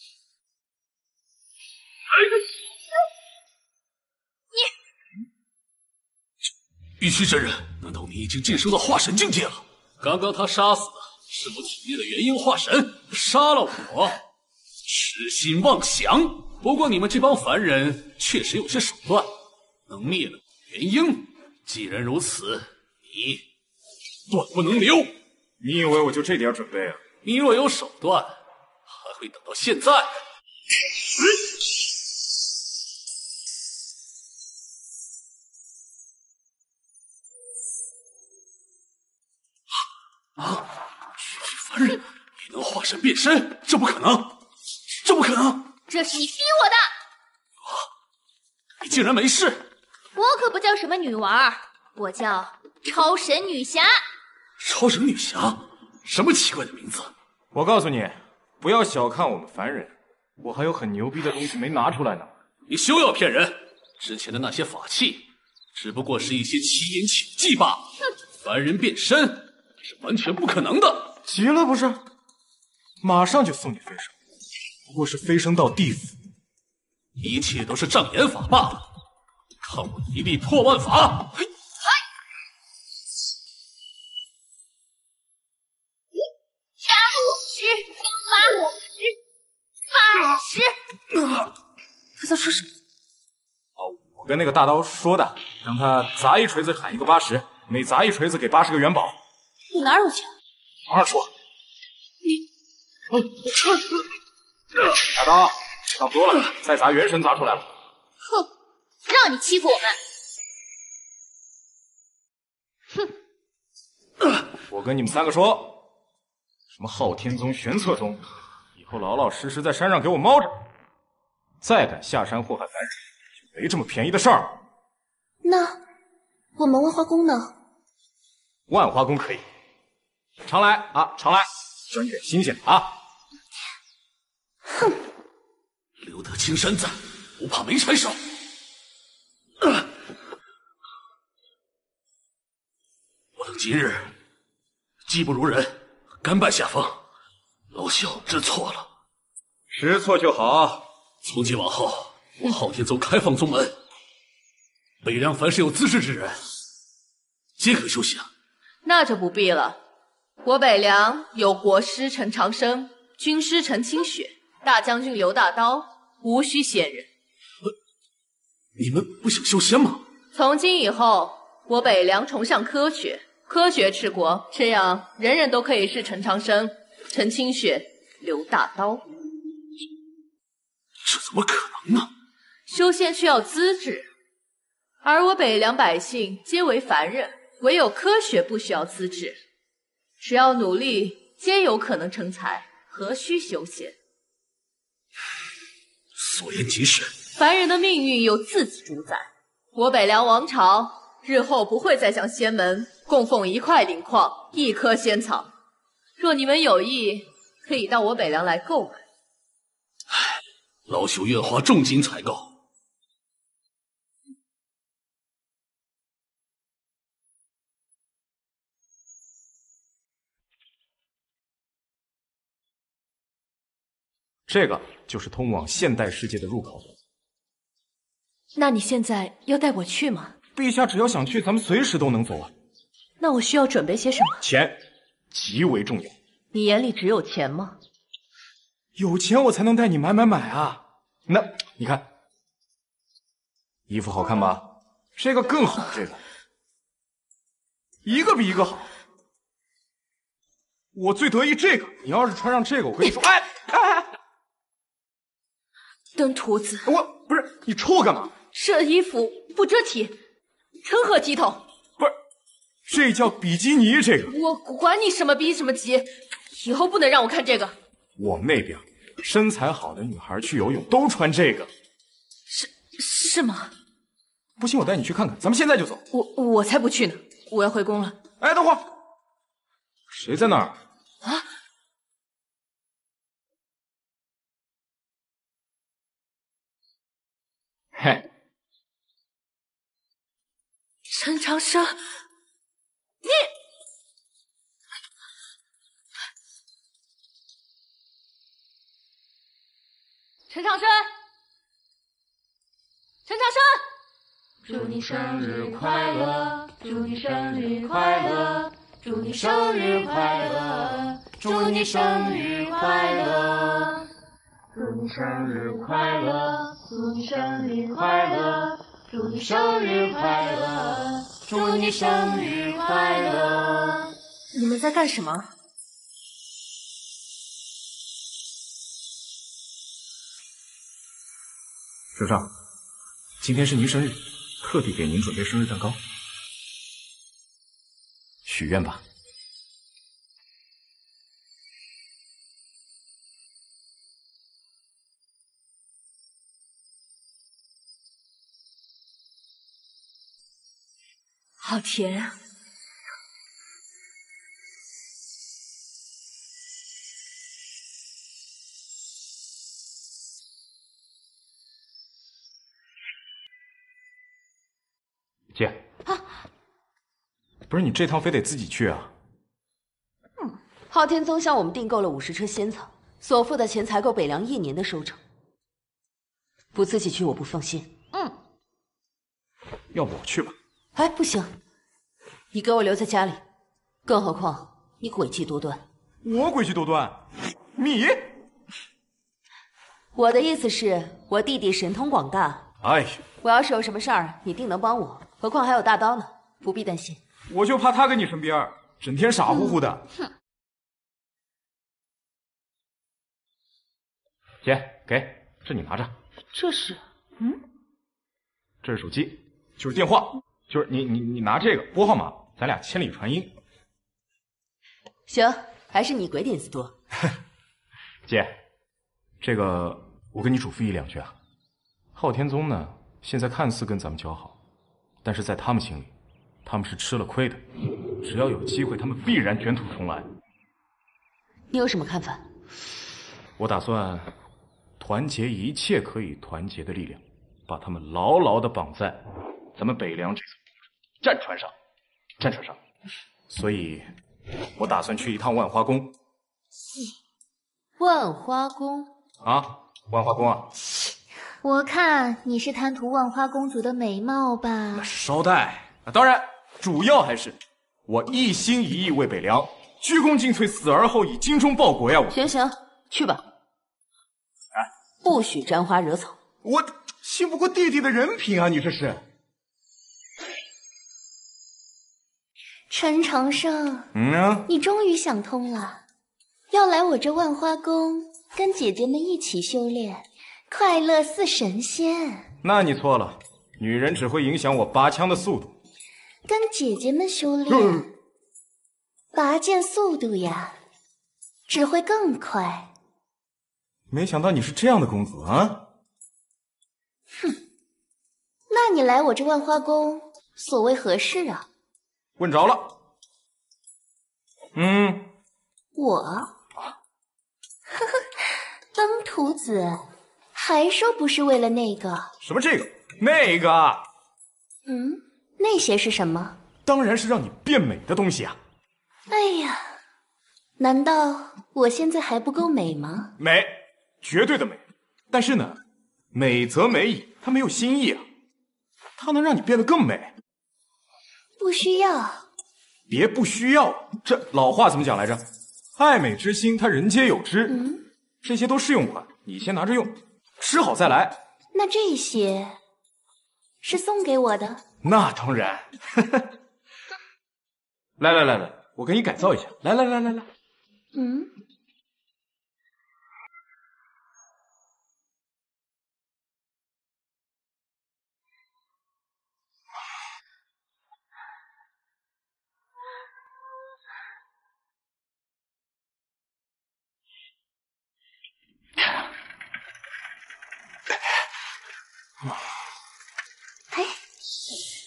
你玉虚真人，难道你已经晋升到化神境界了？刚刚他杀死的是我体内的元婴化神，杀了我，痴心妄想。不过你们这帮凡人确实有些手段，能灭了元婴。既然如此，你断不能留。 你以为我就这点准备啊？ 你若有手段，还会等到现在？啊！凡人也能化神变身，这不可能，这不可能！ 这是你逼我的！ 你竟然没事！ 我可不叫什么女娃，我叫超神女侠。 超神女侠？什么奇怪的名字？ 我告诉你，不要小看我们凡人，我还有很牛逼的东西没拿出来呢。 你休要骗人！之前的那些法器，只不过是一些奇淫巧技罢了。凡人变身是完全不可能的。 急了不是？马上就送你飞升，不过是飞升到地府。 一切都是障眼法罢了。看我一力破万法！嘿， 八十， 他在说什么？ 哦，我跟那个大刀说的，让他砸一锤子喊一个八十，每砸一锤子给八十个元宝。 你哪有钱？ 皇上说。 你， 大刀，差不多了，再砸元神砸出来了。 哼，让你欺负我们！ 哼，我跟你们三个说，什么昊天宗、玄策宗，以后老老实实在山上给我猫着，再敢下山祸害凡人，就没这么便宜的事儿。 那我们万花宫呢？ 万花宫可以，常来啊，常来，沾点新鲜的啊。 哼， 留得青山在，不怕没柴烧。呃、我等今日技不如人，甘拜下风，老朽知错了。 知错就好。 从今往后，我昊天宗开放宗门，北凉凡是有资质之人，皆可修行。 那就不必了。我北凉有国师陈长生，军师陈清雪，大将军刘大刀，无需仙人。 你们不想修仙吗？ 从今以后，我北凉崇尚科学，科学治国，这样人人都可以是陈长生、陈清雪、刘大刀。 这怎么可能呢？ 修仙需要资质，而我北凉百姓皆为凡人，唯有科学不需要资质，只要努力，皆有可能成才，何须修仙？ 所言极是。 凡人的命运由自己主宰。我北凉王朝日后不会再向仙门供奉一块灵矿、一棵仙草。若你们有意，可以到我北凉来购买。 唉，老朽愿花重金采购。 这个就是通往现代世界的入口。 那你现在要带我去吗？ 陛下只要想去，咱们随时都能走啊。 那我需要准备些什么？ 钱极为重要。 你眼里只有钱吗？ 有钱我才能带你买买买啊！那你看，衣服好看吧？这个更好，这个一个比一个好。我最得意这个，你要是穿上这个，我跟你说，哎哎， 登徒子， 我不是你抽我干嘛？ 这衣服不遮体，成何体统？ 不是，这叫比基尼，这个我管你什么逼什么急，以后不能让我看这个。 我们那边身材好的女孩去游泳都穿这个， 是是吗？ 不信我带你去看看，咱们现在就走。 我我才不去呢，我要回宫了。 哎，等会儿，谁在那儿？ 啊！ 嘿， 陈长生，你陈长生，陈长生， 祝你生日快乐，祝你生日快乐，祝你生日快乐，祝你生日快乐，祝你生日快乐，祝你生日快乐，祝你生日快乐，祝你生日快乐。 你们在干什么？ 圣上，今天是您生日，特地给您准备生日蛋糕，许愿吧。 好甜啊！ 姐，啊，不是你这趟非得自己去啊？ 嗯，昊天宗向我们订购了五十车仙草，所付的钱才够北凉一年的收成。不自己去我不放心。嗯， 要不我去吧？ 哎，不行，你给我留在家里。更何况你诡计多端。 我诡计多端？你？ 我的意思是，我弟弟神通广大。 哎呀， 我要是有什么事儿，你定能帮我。何况还有大刀呢，不必担心。 我就怕他跟你身边，整天傻乎乎的。 嗯、哼， 姐，给，这你拿着。 这是，嗯， 这是手机，就是电话，就是你你你拿这个拨号码，咱俩千里传音。 行，还是你鬼点子多。 姐，这个我跟你嘱咐一两句啊。昊天宗呢，现在看似跟咱们交好，但是在他们心里，他们是吃了亏的。只要有机会，他们必然卷土重来。 你有什么看法？ 我打算团结一切可以团结的力量，把他们牢牢地绑在咱们北凉这艘战船上。战船上，所以，我打算去一趟万花宫。 万花宫啊，万花宫啊！ 我看你是贪图万花公主的美貌吧？ 那是捎带，啊，当然，主要还是我一心一意为北凉，鞠躬尽瘁，死而后已，精忠报国呀！我行行，去吧。 啊， 不许沾花惹草。 我信不过弟弟的人品啊！你这是。 陈长生， 嗯啊， 你终于想通了，要来我这万花宫跟姐姐们一起修炼，快乐似神仙。 那你错了，女人只会影响我拔枪的速度。 跟姐姐们修炼， 嗯、 拔剑速度呀，只会更快。 没想到你是这样的公子啊！ 哼，那你来我这万花宫，所谓何事啊？ 问着了。嗯， 我，呵呵，登徒子，还说不是为了那个？ 什么这个那个？ 嗯，那些是什么？ 当然是让你变美的东西啊！ 哎呀，难道我现在还不够美吗？ 美，绝对的美。但是呢，美则美矣，它没有新意啊，它能让你变得更美。 不需要。 别不需要，这老话怎么讲来着？爱美之心，它人皆有之。 嗯， 这些都试用款，你先拿着用，吃好再来。 那这些是送给我的？ 那当然。来来来来，我给你改造一下。来来来来来。 嗯。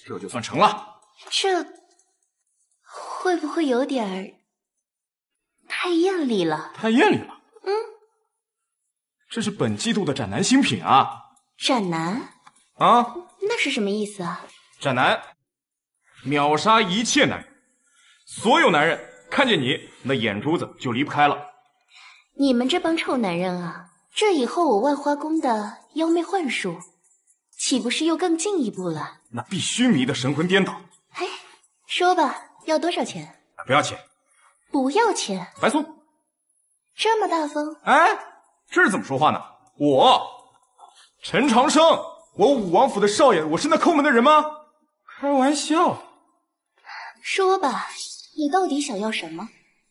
这就算成了。 这会不会有点儿太艳丽了？ 太艳丽了。 嗯， 这是本季度的斩男新品啊。 斩男？ 啊？ 那是什么意思啊？ 斩男，秒杀一切男人，所有男人看见你，那眼珠子就离不开了。 你们这帮臭男人啊，这以后我万花宫的妖媚幻术，岂不是又更进一步了？ 那必须迷得神魂颠倒。 嘿，说吧，要多少钱？ 不要钱， 不要钱， 白送。 这么大方？ 哎，这是怎么说话呢？我陈长生，我武王府的少爷，我是那抠门的人吗？开玩笑。 说吧，你到底想要什么？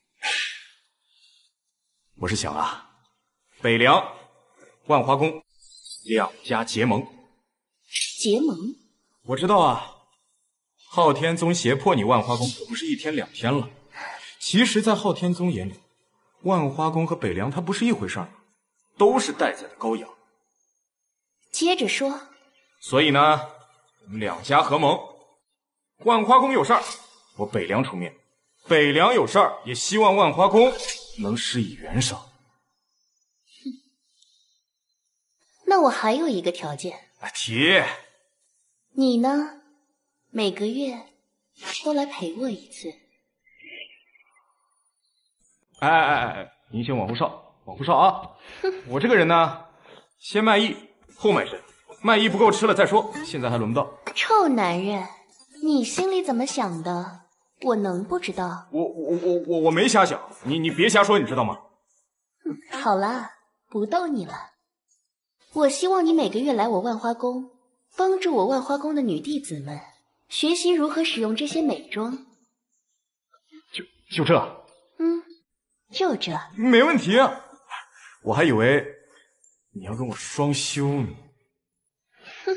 我是想啊，北凉、万花宫两家结盟。 结盟？ 我知道啊，昊天宗胁迫你万花宫可不是一天两天了。其实，在昊天宗眼里，万花宫和北凉它不是一回事儿，都是待宰的羔羊。 接着说。 所以呢，我们两家合盟，万花宫有事儿，我北凉出面；北凉有事儿，也希望万花宫能施以援手。 那我还有一个条件。 啊，提。 你呢，每个月都来陪我一次。 哎哎哎哎，您先往后稍，往后稍啊！我这个人呢，先卖艺，后卖身，卖艺不够吃了再说，现在还轮不到。 臭男人，你心里怎么想的？我能不知道？ 我我我我我没瞎想，你你别瞎说，你知道吗？ 好了，不逗你了。我希望你每个月来我万花宫，帮助我万花宫的女弟子们学习如何使用这些美妆。 就就这？ 嗯，就这。 没问题啊！我还以为你要跟我双修呢。 哼。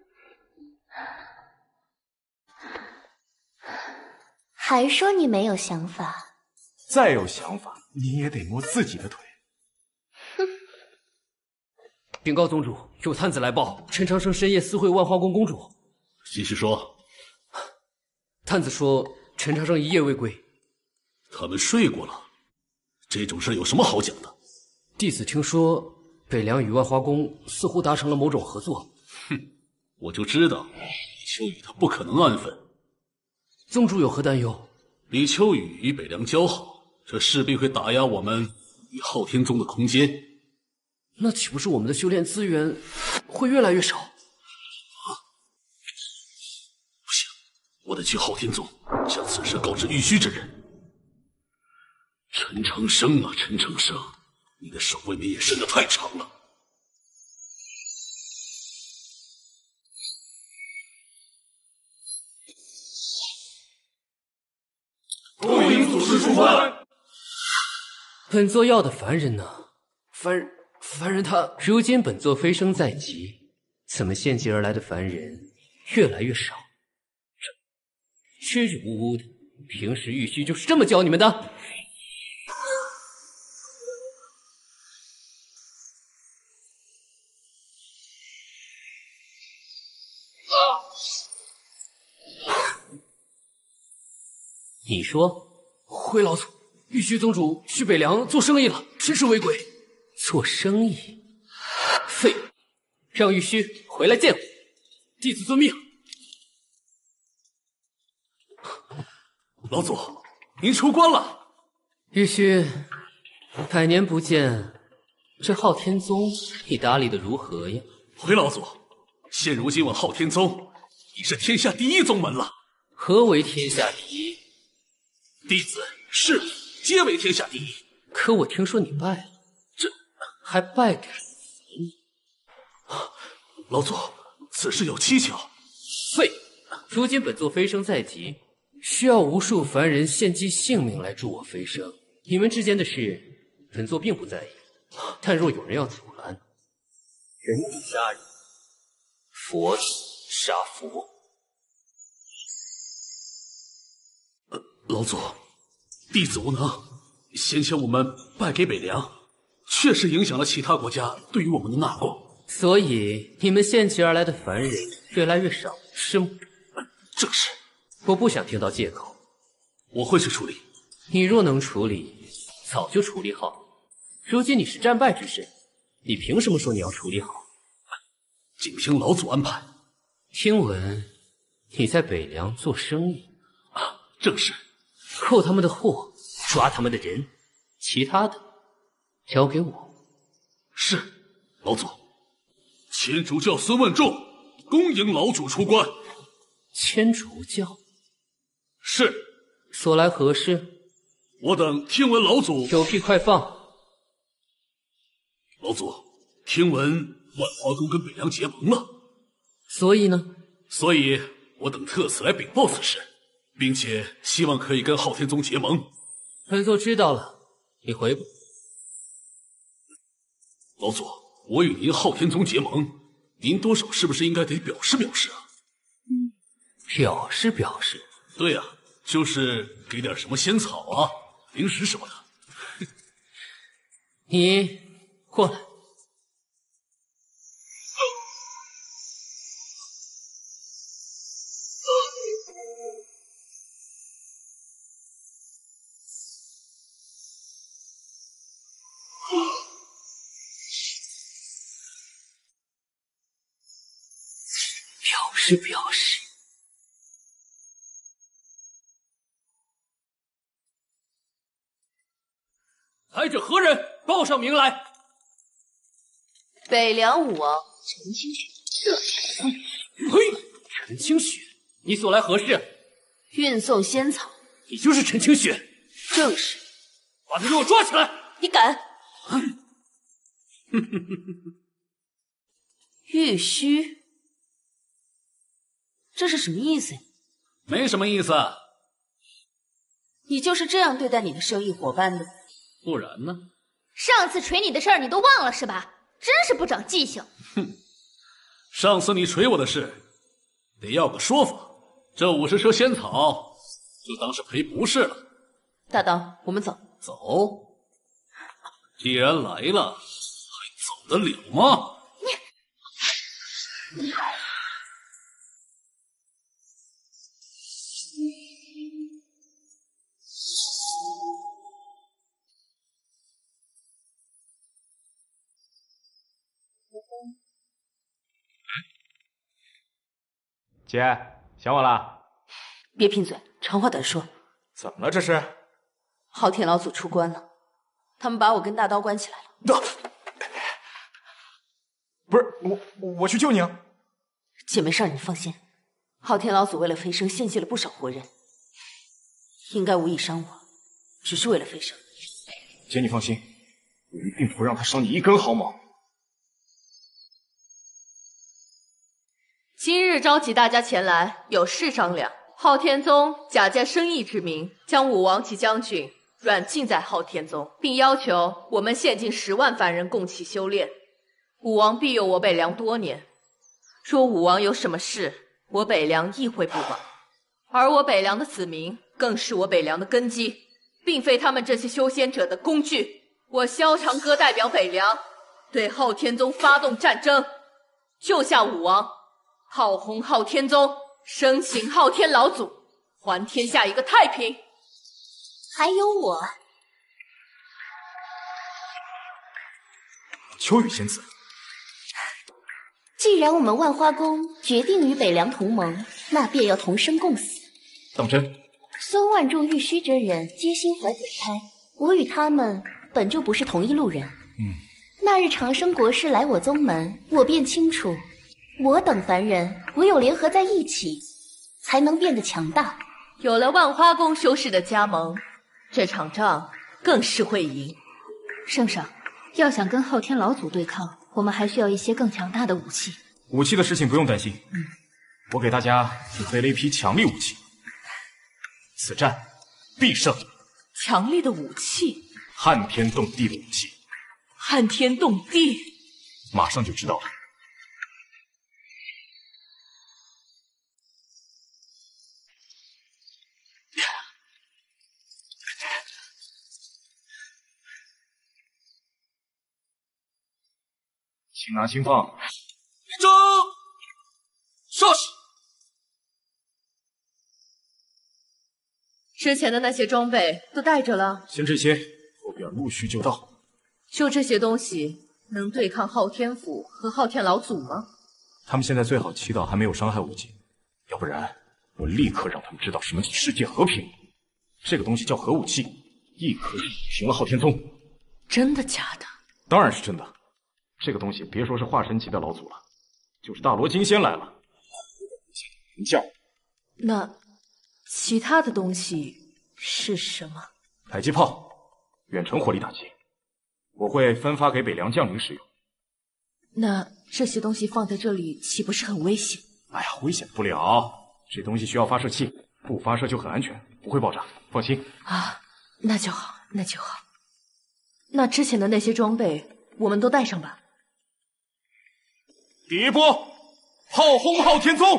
还说你没有想法？ 再有想法，你也得摸自己的腿。 哼！ 禀告宗主，有探子来报，陈长生深夜私会万花宫公主。 继续说。 探子说，陈长生一夜未归。 他们睡过了，这种事有什么好讲的？ 弟子听说，北凉与万花宫似乎达成了某种合作。 哼，我就知道李秋雨他不可能安分。 宗主有何担忧？ 李秋雨与北凉交好，这势必会打压我们与昊天宗的空间。 那岂不是我们的修炼资源会越来越少？ 啊！不行，我得去昊天宗，将此事告知玉虚之人。陈长生啊，陈长生，你的手未免也伸得太长了。 恭迎祖师出关。 本座要的凡人呢？凡凡人他如今本座飞升在即，怎么献祭而来的凡人越来越少？支支吾吾的，平时玉虚就是这么教你们的？你说，回老祖，玉虚宗主去北凉做生意了，真是违规。做生意？废物！让玉虚回来见我，弟子遵命。 老祖，您出关了。 玉虚，百年不见，这昊天宗你打理的如何呀？ 回老祖，现如今我昊天宗已是天下第一宗门了。 何为天下第一？ 弟子、师傅皆为天下第一。 可我听说你败了， 这还败给了啊！老祖，此事有蹊跷。 废！如今本座飞升在即，需要无数凡人献祭性命来助我飞升。你们之间的事，本座并不在意。但若有人要阻拦，人子杀人，佛子杀佛。 老祖，弟子无能。先前我们败给北凉，确实影响了其他国家对于我们的纳贡。 所以你们献祭而来的凡人越来越少，是吗？ 这正是。 我不想听到借口。 我会去处理。 你若能处理，早就处理好了。如今你是战败之身，你凭什么说你要处理好？ 仅凭老祖安排。 听闻你在北凉做生意啊？正是。 扣他们的货，抓他们的人，其他的交给我。 是，老祖。千竺教孙万仲恭迎老主出关。 千竺教？ 是。 所来何事？ 我等听闻老祖…… 狗屁快放！ 老祖，听闻万花宫跟北凉结盟了。 所以呢？ 所以我等特此来禀报此事，并且希望可以跟昊天宗结盟。 本座知道了，你回吧。 老祖，我与您昊天宗结盟，您多少是不是应该得表示表示啊？ 嗯，表示表示。 对呀、啊，就是给点什么仙草啊、零食什么的。 你过来。表示表示。来者何人？报上名来。 北凉武王陈清雪。 嘿，陈清雪，你所来何事？ 运送仙草。 你就是陈清雪？ 正是。 把他给我抓起来！ 你敢？玉虚，这是什么意思？ 没什么意思。 你就是这样对待你的生意伙伴的？ 不然呢？ 上次捶你的事儿你都忘了是吧？真是不长记性。 哼，上次你捶我的事，得要个说法。这五十车仙草，就当是赔不是了。 大刀，我们走。 走？既然来了，还走得了吗？ 你。 姐，想我了？ 别贫嘴，长话短说。 怎么了？这是？ 昊天老祖出关了，他们把我跟大刀关起来了。 啊、不是我，我去救你啊！ 姐没事，你放心。昊天老祖为了飞升，献祭了不少活人，应该无意伤我，只是为了飞升。 姐，你放心，我一定不让他伤你一根毫毛。 今日召集大家前来，有事商量。昊天宗假借生意之名，将武王及将军软禁在昊天宗，并要求我们献进十万凡人共其修炼。武王庇佑我北凉多年，若武王有什么事，我北凉亦会不保。而我北凉的子民，更是我北凉的根基，并非他们这些修仙者的工具。我萧长歌代表北凉，对昊天宗发动战争，救下武王。炮轰昊天宗，生擒昊天老祖，还天下一个太平。 还有我， 秋雨仙子。 既然我们万花宫决定与北凉同盟，那便要同生共死。 当真？ 孙万仲、玉虚真人皆心怀鬼胎，我与他们本就不是同一路人。 嗯， 那日长生国师来我宗门，我便清楚。我等凡人唯有联合在一起，才能变得强大。 有了万花宫修士的加盟，这场仗更是会赢。 圣上，要想跟昊天老祖对抗，我们还需要一些更强大的武器。 武器的事情不用担心， 嗯， 我给大家准备了一批强力武器，此战必胜。 强力的武器， 撼天动地的武器， 撼天动地， 马上就知道了。轻拿轻放， 立正，杀死！ 之前的那些装备都带着了， 先这些，后边陆续就到。 就这些东西能对抗昊天府和昊天老祖吗？ 他们现在最好祈祷还没有伤害无尽，要不然我立刻让他们知道什么叫世界和平。这个东西叫核武器，一颗就平了昊天宗。 真的假的？ 当然是真的。这个东西别说是化神级的老祖了，就是大罗金仙来了，评价。 那其他的东西是什么？ 迫击炮，远程火力打击，我会分发给北凉将领使用。 那这些东西放在这里岂不是很危险？ 哎呀，危险不了，这东西需要发射器，不发射就很安全，不会爆炸，放心。 啊，那就好，那就好。那之前的那些装备我们都带上吧。 第一波，炮轰昊天宗！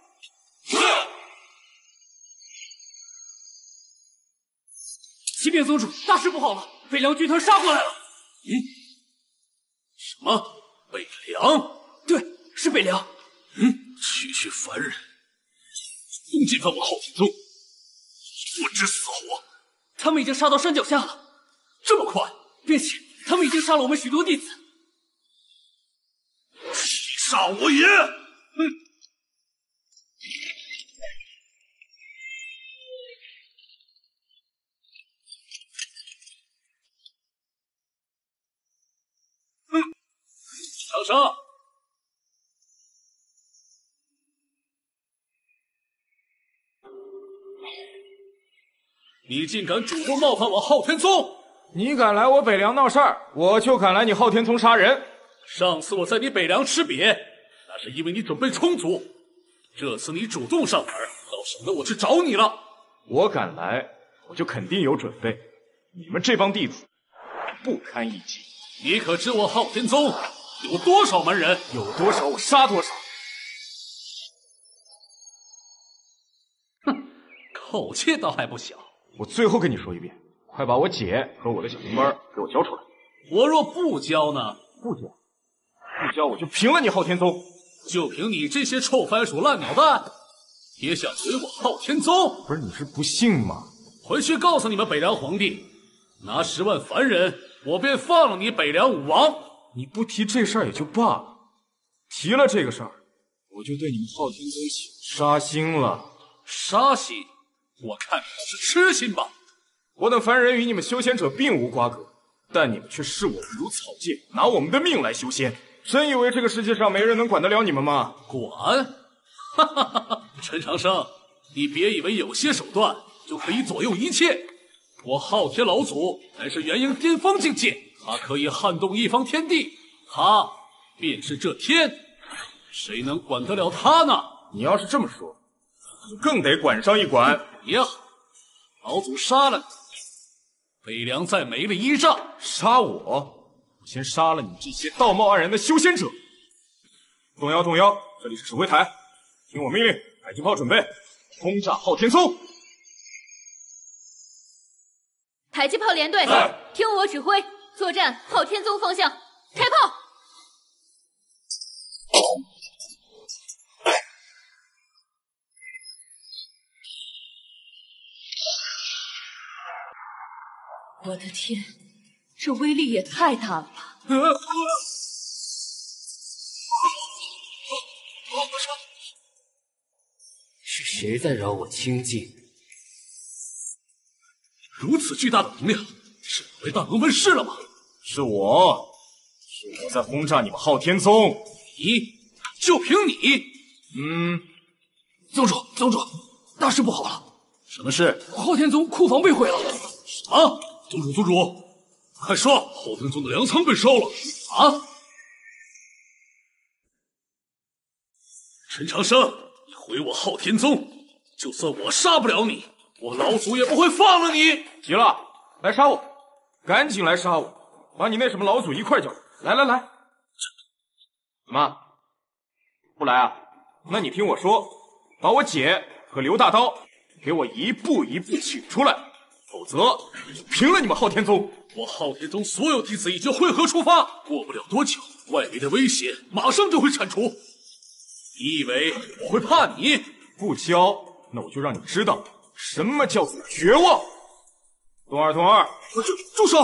启禀宗主，大事不好了，北凉军团杀过来了。 嗯，什么？北凉？ 对，是北凉。 嗯，区区凡人，攻进犯我昊天宗，不知死活。 他们已经杀到山脚下了， 这么快， 并且他们已经杀了我们许多弟子。 欺杀我也！哼！哼！长生，你竟敢主动冒犯我昊天宗！ 你敢来我北凉闹事儿，我就敢来你昊天宗杀人。 上次我在你北凉吃瘪，那是因为你准备充足。这次你主动上门，倒省得我去找你了。 我敢来，我就肯定有准备。你们这帮弟子不堪一击。 你可知我昊天宗有多少门人？ 有多少我杀多少。 哼，口气倒还不小。 我最后跟你说一遍，快把我姐和我的小灵班给我交出来。 我若不交呢？ 不交。不交我就平了你昊天宗！ 就凭你这些臭番薯烂鸟蛋，也想毁我昊天宗？ 不是你是不信吗？ 回去告诉你们北凉皇帝，拿十万凡人，我便放了你北凉武王。 你不提这事儿也就罢了，提了这个事儿，我就对你们昊天宗起杀心了。 杀心？我看你是痴心吧。 我等凡人与你们修仙者并无瓜葛，但你们却视我们如草芥，拿我们的命来修仙。真以为这个世界上没人能管得了你们吗？ 管？哈哈哈哈！陈长生，你别以为有些手段就可以左右一切。我昊天老祖乃是元婴巅峰境界，他可以撼动一方天地，他便是这天，谁能管得了他呢？ 你要是这么说，就更得管上一管。 也好，老祖杀了你，北凉再没了依仗。 杀我？我先杀了你这些道貌岸然的修仙者！动摇动摇，这里是指挥台，听我命令，迫击炮准备，轰炸昊天宗！ 迫击炮连队，听我指挥，作战昊天宗方向，开炮！ 我的天，这威力也太大了吧！ 是谁在扰我清静？ 如此巨大的能量，是哪位大能问世了吗？ 是我，是我在轰炸你们昊天宗。 你就凭你？ 嗯， 宗主，宗主，大事不好了！什么事？ 昊天宗库房被毁了！ 什么？宗主，宗主，快说！昊天宗的粮仓被烧了！啊！陈长生，你毁我昊天宗，就算我杀不了你，我老祖也不会放了你！ 急了，来杀我！赶紧来杀我！把你那什么老祖一块叫来！来来来！怎么不来啊？那你听我说，把我姐和刘大刀给我一步一步请出来。否则，就平了你们昊天宗！ 我昊天宗所有弟子已经汇合出发，过不了多久，外围的威胁马上就会铲除。你以为我会怕你？ 不交，那我就让你知道什么叫做绝望？东儿，东儿， 住住手！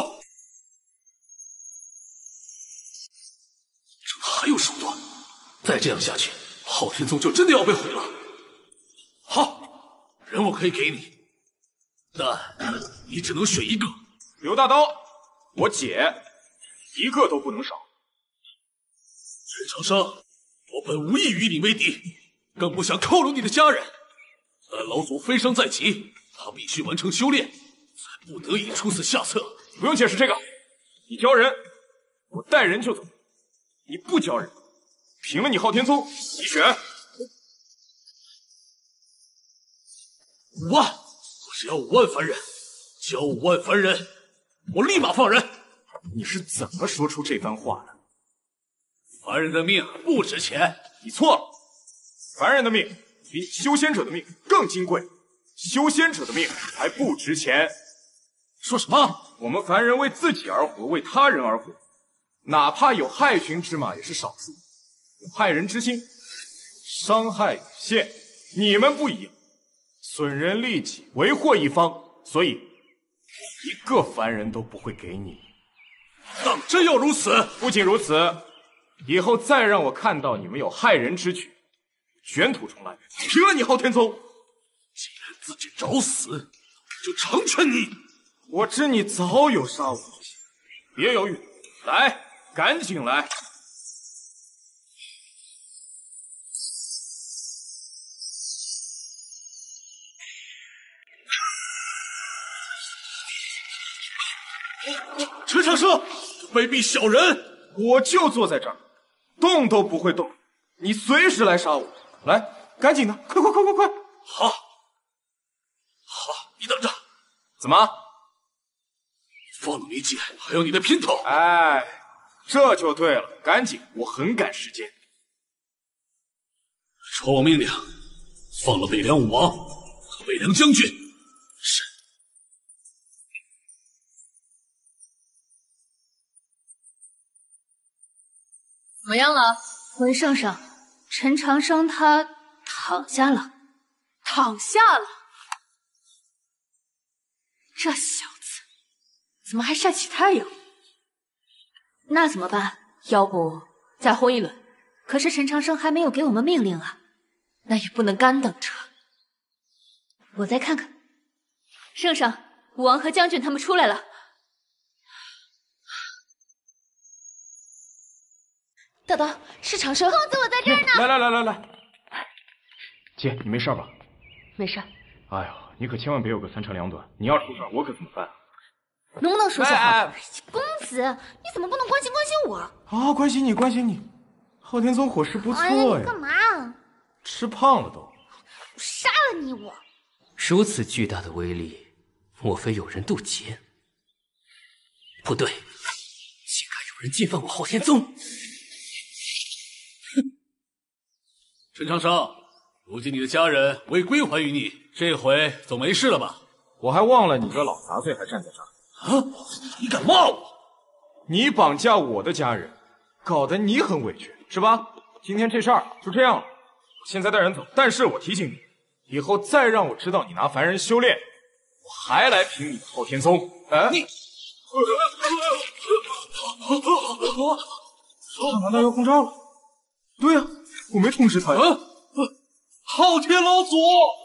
这还有手段？再这样下去，昊天宗就真的要被毁了。好，人我可以给你，但你只能选一个。 刘大刀，我姐一个都不能少。 陈长生，我本无意与你为敌，更不想扣留你的家人。但老祖飞升在即，他必须完成修炼，才不得已出此下策。 不用解释这个，你教人，我带人就走；你不教人，凭了你昊天宗，你选。 五万，我只要五万凡人，交五万凡人，我立马放人。 你是怎么说出这番话的？ 凡人的命不值钱。 你错了，凡人的命比修仙者的命更金贵，修仙者的命才不值钱。 说什么？ 我们凡人为自己而活，为他人而活，哪怕有害群之马也是少数，有害人之心，伤害有限。你们不一样，损人利己，为祸一方，所以一个凡人都不会给你。 当真要如此？ 不仅如此，以后再让我看到你们有害人之举，卷土重来，凭了你昊天宗！ 既然自己找死，就成全你。 我知你早有杀我之心，别犹豫，来，赶紧来！ 陈长生，卑鄙小人！ 我就坐在这儿，动都不会动，你随时来杀我！来，赶紧的，快快快快快！ 好，好，你等着。 怎么？ 放了你姐，还有你的姘头。 哎，这就对了，赶紧，我很赶时间。 传我命令，放了北凉武王和北凉将军。是。 怎么样了？ 文圣上，陈长生他躺下了。 躺下了？这小子怎么还晒起太阳？ 那怎么办？ 要不再轰一轮？ 可是陈长生还没有给我们命令啊。 那也不能干等着。 我再看看。圣上，武王和将军他们出来了。 大刀，是长生。 公子，我在这儿呢。 来来来来来，姐，你没事吧？ 没事。 哎呦，你可千万别有个三长两短，你要出事我可怎么办？ 能不能说些好？ 哎哎公子，你怎么不能关心关心我？ 啊，关心你，关心你。昊天宗伙食不错呀。 哎，你干嘛？ 吃胖了都。 杀了你我！ 如此巨大的威力，莫非有人渡劫？不对，竟敢有人进犯我昊天宗！ 陈长生，如今你的家人未归还于你，这回总没事了吧？ 我还忘了你个老杂碎还站在这儿。 啊！你敢骂我？ 你绑架我的家人，搞得你很委屈，是吧？今天这事儿就这样了，我现在带人走。但是我提醒你，以后再让我知道你拿凡人修炼，我还来评你的昊天宗。哎，你他难道要控招了？对呀、啊，我没通知他呀。 啊啊、昊天老祖！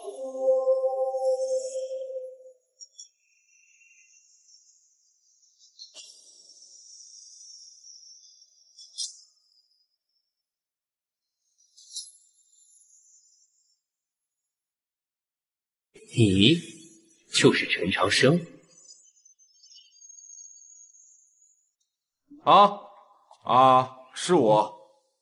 你就是陈长生啊啊，是我。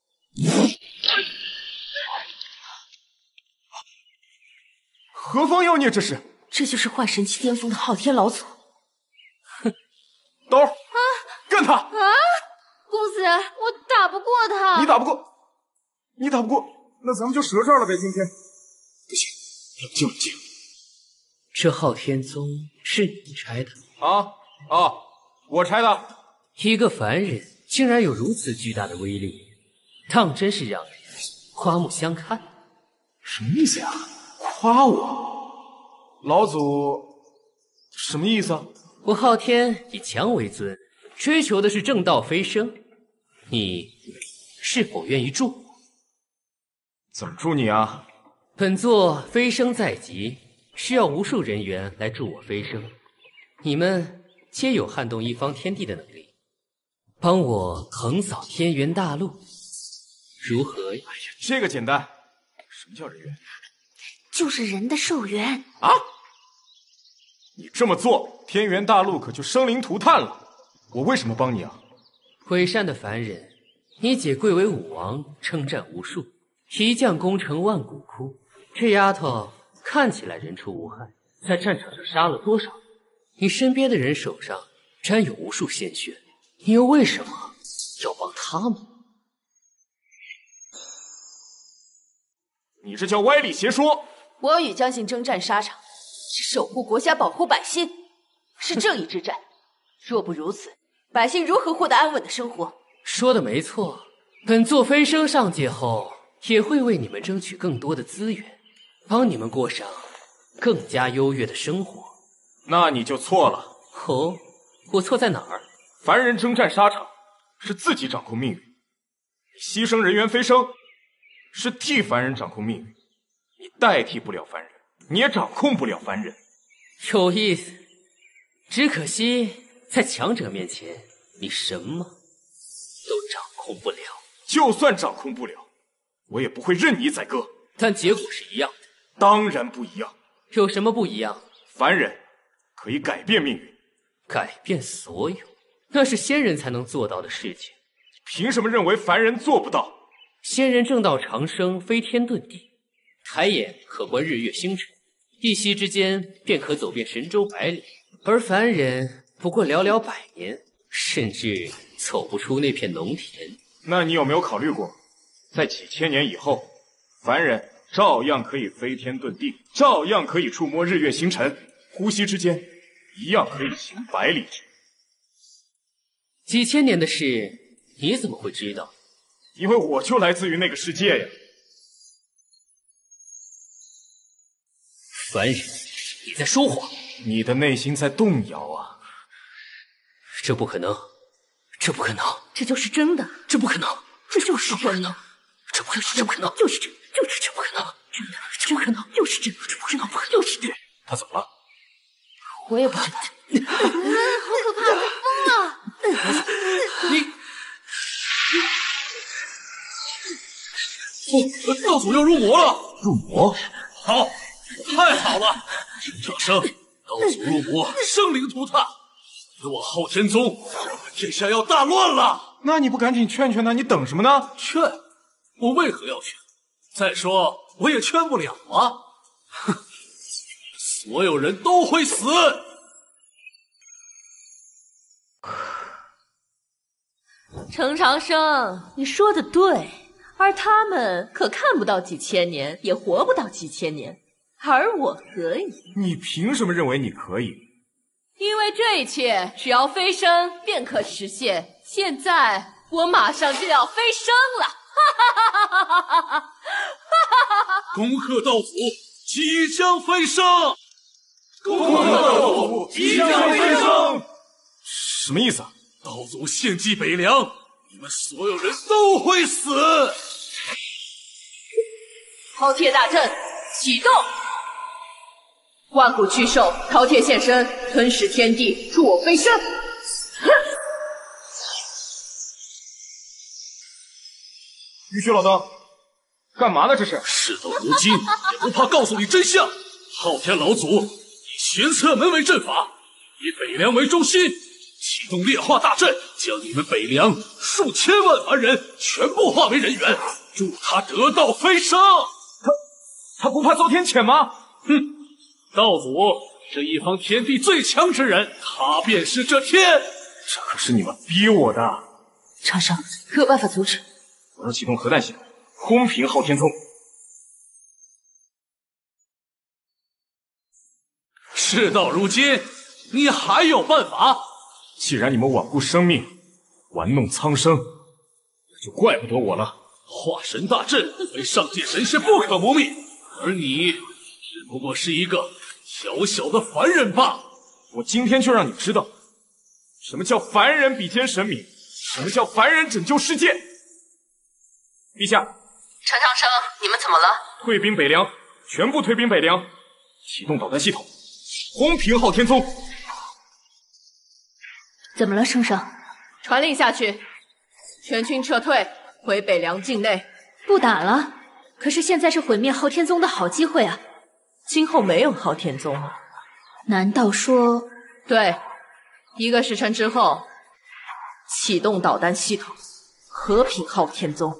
何方妖孽？这是？ 这就是幻神期巅峰的昊天老祖。 哼，刀啊，干他！ 啊，公子，我打不过他。 你打不过，你打不过，那咱们就折这儿了呗。今天不行，冷静冷静。 这昊天宗是你拆的？ 啊啊，我拆的。 一个凡人竟然有如此巨大的威力，当真是让人刮目相看。 什么意思呀？夸我？ 老祖什么意思啊？ 我昊天以强为尊，追求的是正道飞升。你是否愿意助我？ 怎么助你啊？ 本座飞升在即，需要无数人员来助我飞升。你们皆有撼动一方天地的能力，帮我横扫天元大陆，如何呀？ 哎呀，这个简单。什么叫人缘？ 就是人的寿元啊！你这么做，天元大陆可就生灵涂炭了。我为什么帮你啊？ 伪善的凡人，你姐贵为武王，征战无数，一将功成万骨枯。这丫头看起来人畜无害，在战场上杀了多少人？你身边的人手上沾有无数鲜血，你又为什么要帮他们？ 你这叫歪理邪说！ 我与将信征战沙场，是守护国家、保护百姓，是正义之战。若不如此，百姓如何获得安稳的生活？ 说的没错，本座飞升上界后，也会为你们争取更多的资源，帮你们过上更加优越的生活。 那你就错了。 哦，我错在哪儿？ 凡人征战沙场是自己掌控命运，牺牲人员飞升是替凡人掌控命运。你代替不了凡人，你也掌控不了凡人。 有意思，只可惜在强者面前，你什么都掌控不了。 就算掌控不了，我也不会任你宰割。 但结果是一样的。 当然不一样。 有什么不一样？ 凡人可以改变命运， 改变所有，那是仙人才能做到的事情。 你凭什么认为凡人做不到？ 仙人正道长生，飞天遁地，抬眼可观日月星辰，一息之间便可走遍神州百里，而凡人不过寥寥百年，甚至走不出那片农田。 那你有没有考虑过，在几千年以后，凡人照样可以飞天遁地，照样可以触摸日月星辰，呼吸之间一样可以行百里之。 几千年的事，你怎么会知道？ 因为我就来自于那个世界呀。 凡人，你在说谎！ 你的内心在动摇啊！ 这不可能，这不可能， 这就是真的， 这不可能， 这就是不可能，这不可能，这不可能， 就是真，就是这不可能， 真的， 这不可能， 就是真， 这不可能，不可能， 就是真。 他怎么了？ 我也不知道。 好可怕，我疯了！ 你。 不，道祖要入魔了！ 入魔？ 好，太好了！陈长生，道祖入魔，生灵涂炭，给我昊天宗，天下要大乱了！ 那你不赶紧劝劝他？你等什么呢？ 劝？我为何要劝？再说我也劝不了啊！哼，所有人都会死。 程长生，你说的对。而他们可看不到几千年，也活不到几千年，而我可以。 你凭什么认为你可以？ 因为这一切只要飞升便可实现。现在我马上就要飞升了！哈哈哈哈哈哈！ 恭贺道祖即将飞升！ 恭贺道祖即将飞升！什么意思啊？ 道祖献祭北凉，你们所有人都会死！ 饕餮大阵启动，万古巨兽饕餮现身，吞噬天地，助我飞升。 玉虚老道，干嘛呢？这是？ 事到如今，也不怕告诉你真相。昊天老祖以玄策门为阵法，以北凉为中心，启动炼化大阵，将你们北凉数千万凡人全部化为人猿，助他得道飞升。 他他不怕遭天谴吗？ 哼，道祖这一方天地最强之人，他便是这天。 这可是你们逼我的。 长生，可有办法阻止？ 我要启动核弹系统，轰平昊天宗。 事到如今，你还有办法？ 既然你们罔顾生命，玩弄苍生，那就怪不得我了。 化神大阵为上界神仙不可磨灭，而你只不过是一个小小的凡人罢。 我今天就让你知道，什么叫凡人比肩神明，什么叫凡人拯救世界。陛下， 陈长生，你们怎么了？ 退兵北凉，全部退兵北凉，启动导弹系统，轰平昊天宗。 怎么了，圣上？ 传令下去，全军撤退，回北凉境内。 不打了？可是现在是毁灭昊天宗的好机会啊！ 今后没有昊天宗了。 难道说…… 对，一个时辰之后，启动导弹系统，和平昊天宗。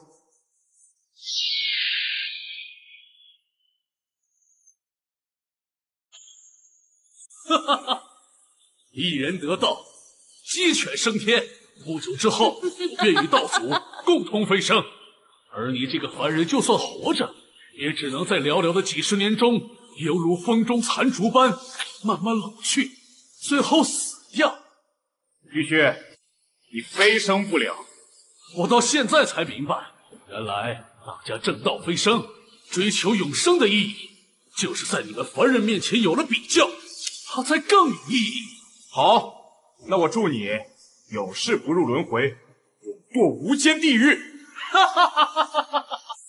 哈哈哈！一人得道，鸡犬升天。不久之后，我便与道祖共同飞升。而你这个凡人，就算活着，也只能在寥寥的几十年中，犹如风中残烛般慢慢老去，最后死掉。 玉轩，你飞升不了。 我到现在才明白，原来大家正道飞升，追求永生的意义，就是在你们凡人面前有了比较，它才更有意义。 好，那我祝你永世不入轮回，永堕无间地狱。哈哈哈哈哈哈！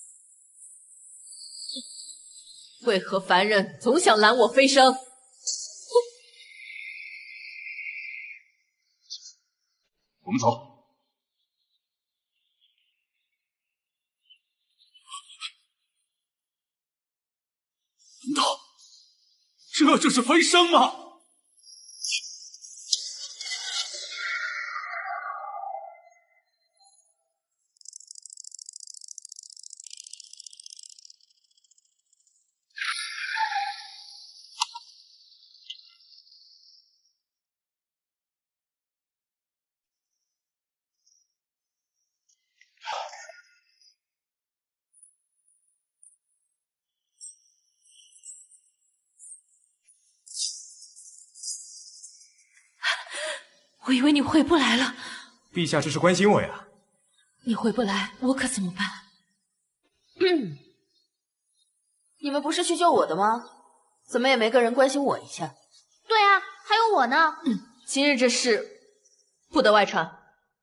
为何凡人总想拦我飞升？ 我们走。 难道这就是飞升吗？ 我以为你回不来了。 陛下这是关心我呀。 你回不来，我可怎么办？ 嗯，你们不是去救我的吗？怎么也没个人关心我一下？ 对啊，还有我呢。 嗯，今日这事不得外传。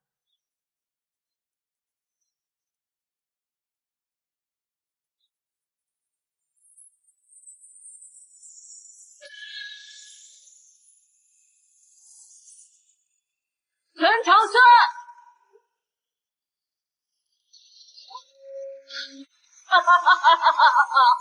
陈长生，哈哈哈哈哈哈！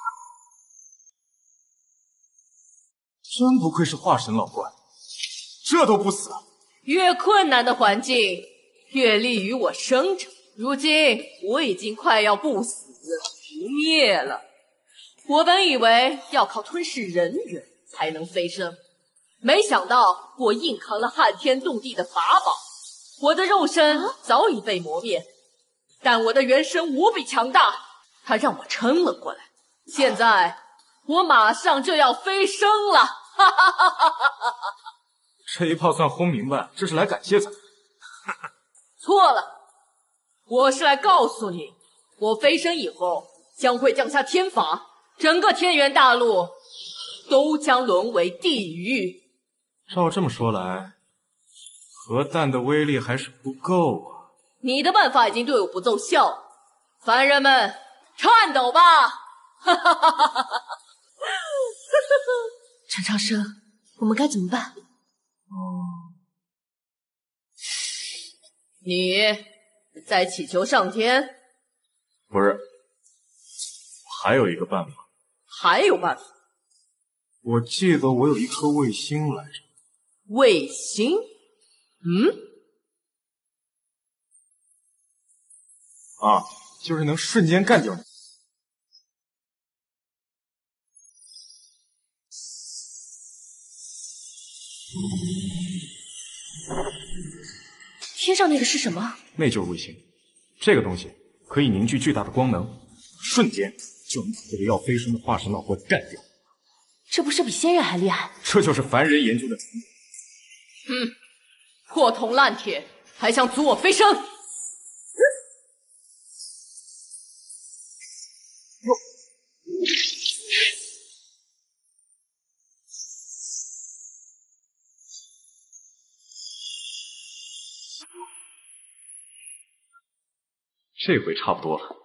真不愧是化神老怪，这都不死。 越困难的环境，越利于我生长。如今我已经快要不死不灭了。我本以为要靠吞噬人元才能飞升，没想到我硬扛了撼天动地的法宝。我的肉身早已被磨灭，但我的元神无比强大，它让我撑了过来。现在我马上就要飞升了，哈哈哈哈哈哈！ 这一炮算轰明白，这是来感谢咱们。 错了，我是来告诉你，我飞升以后将会降下天罚，整个天元大陆都将沦为地狱。 照这么说来，核弹的威力还是不够啊！ 你的办法已经对我不奏效，凡人们颤抖吧！哈哈哈哈哈哈！ 陈长生，我们该怎么办？ 哦，你在祈求上天？ 不是，还有一个办法。 还有办法？ 我记得我有一颗卫星来着。 卫星？嗯， 啊，就是能瞬间干掉你。 天上那个是什么？ 那就是卫星，这个东西可以凝聚巨大的光能，瞬间就能把这个要飞升的化神老怪干掉。 这不是比仙人还厉害？ 这就是凡人研究的能力。 嗯。破铜烂铁，还想阻我飞升？ 这回差不多了。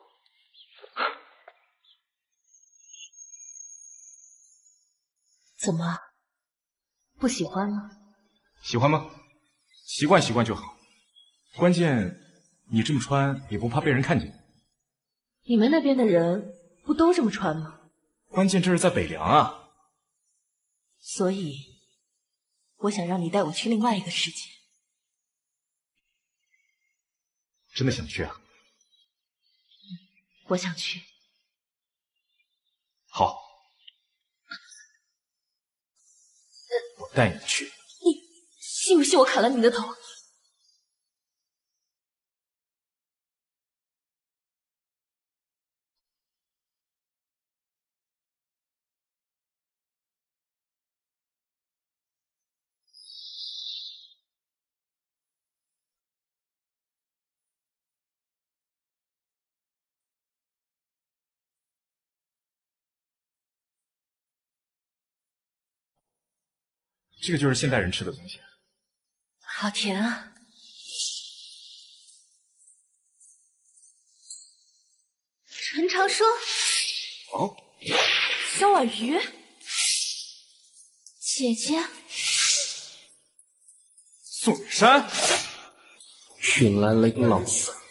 怎么，不喜欢吗？ 喜欢吗？习惯习惯就好。关键你这么穿也不怕被人看见。 你们那边的人不都这么穿吗？ 关键这是在北凉啊。 所以，我想让你带我去另外一个世界。 真的想去啊？ 我想去。 好，我带你去。 你信不信我砍了你的头？ 这个就是现代人吃的东西。 好甜啊！ 陈长生， 哦， 萧婉瑜， 姐姐， 宋雨山， 寻来了一个老死。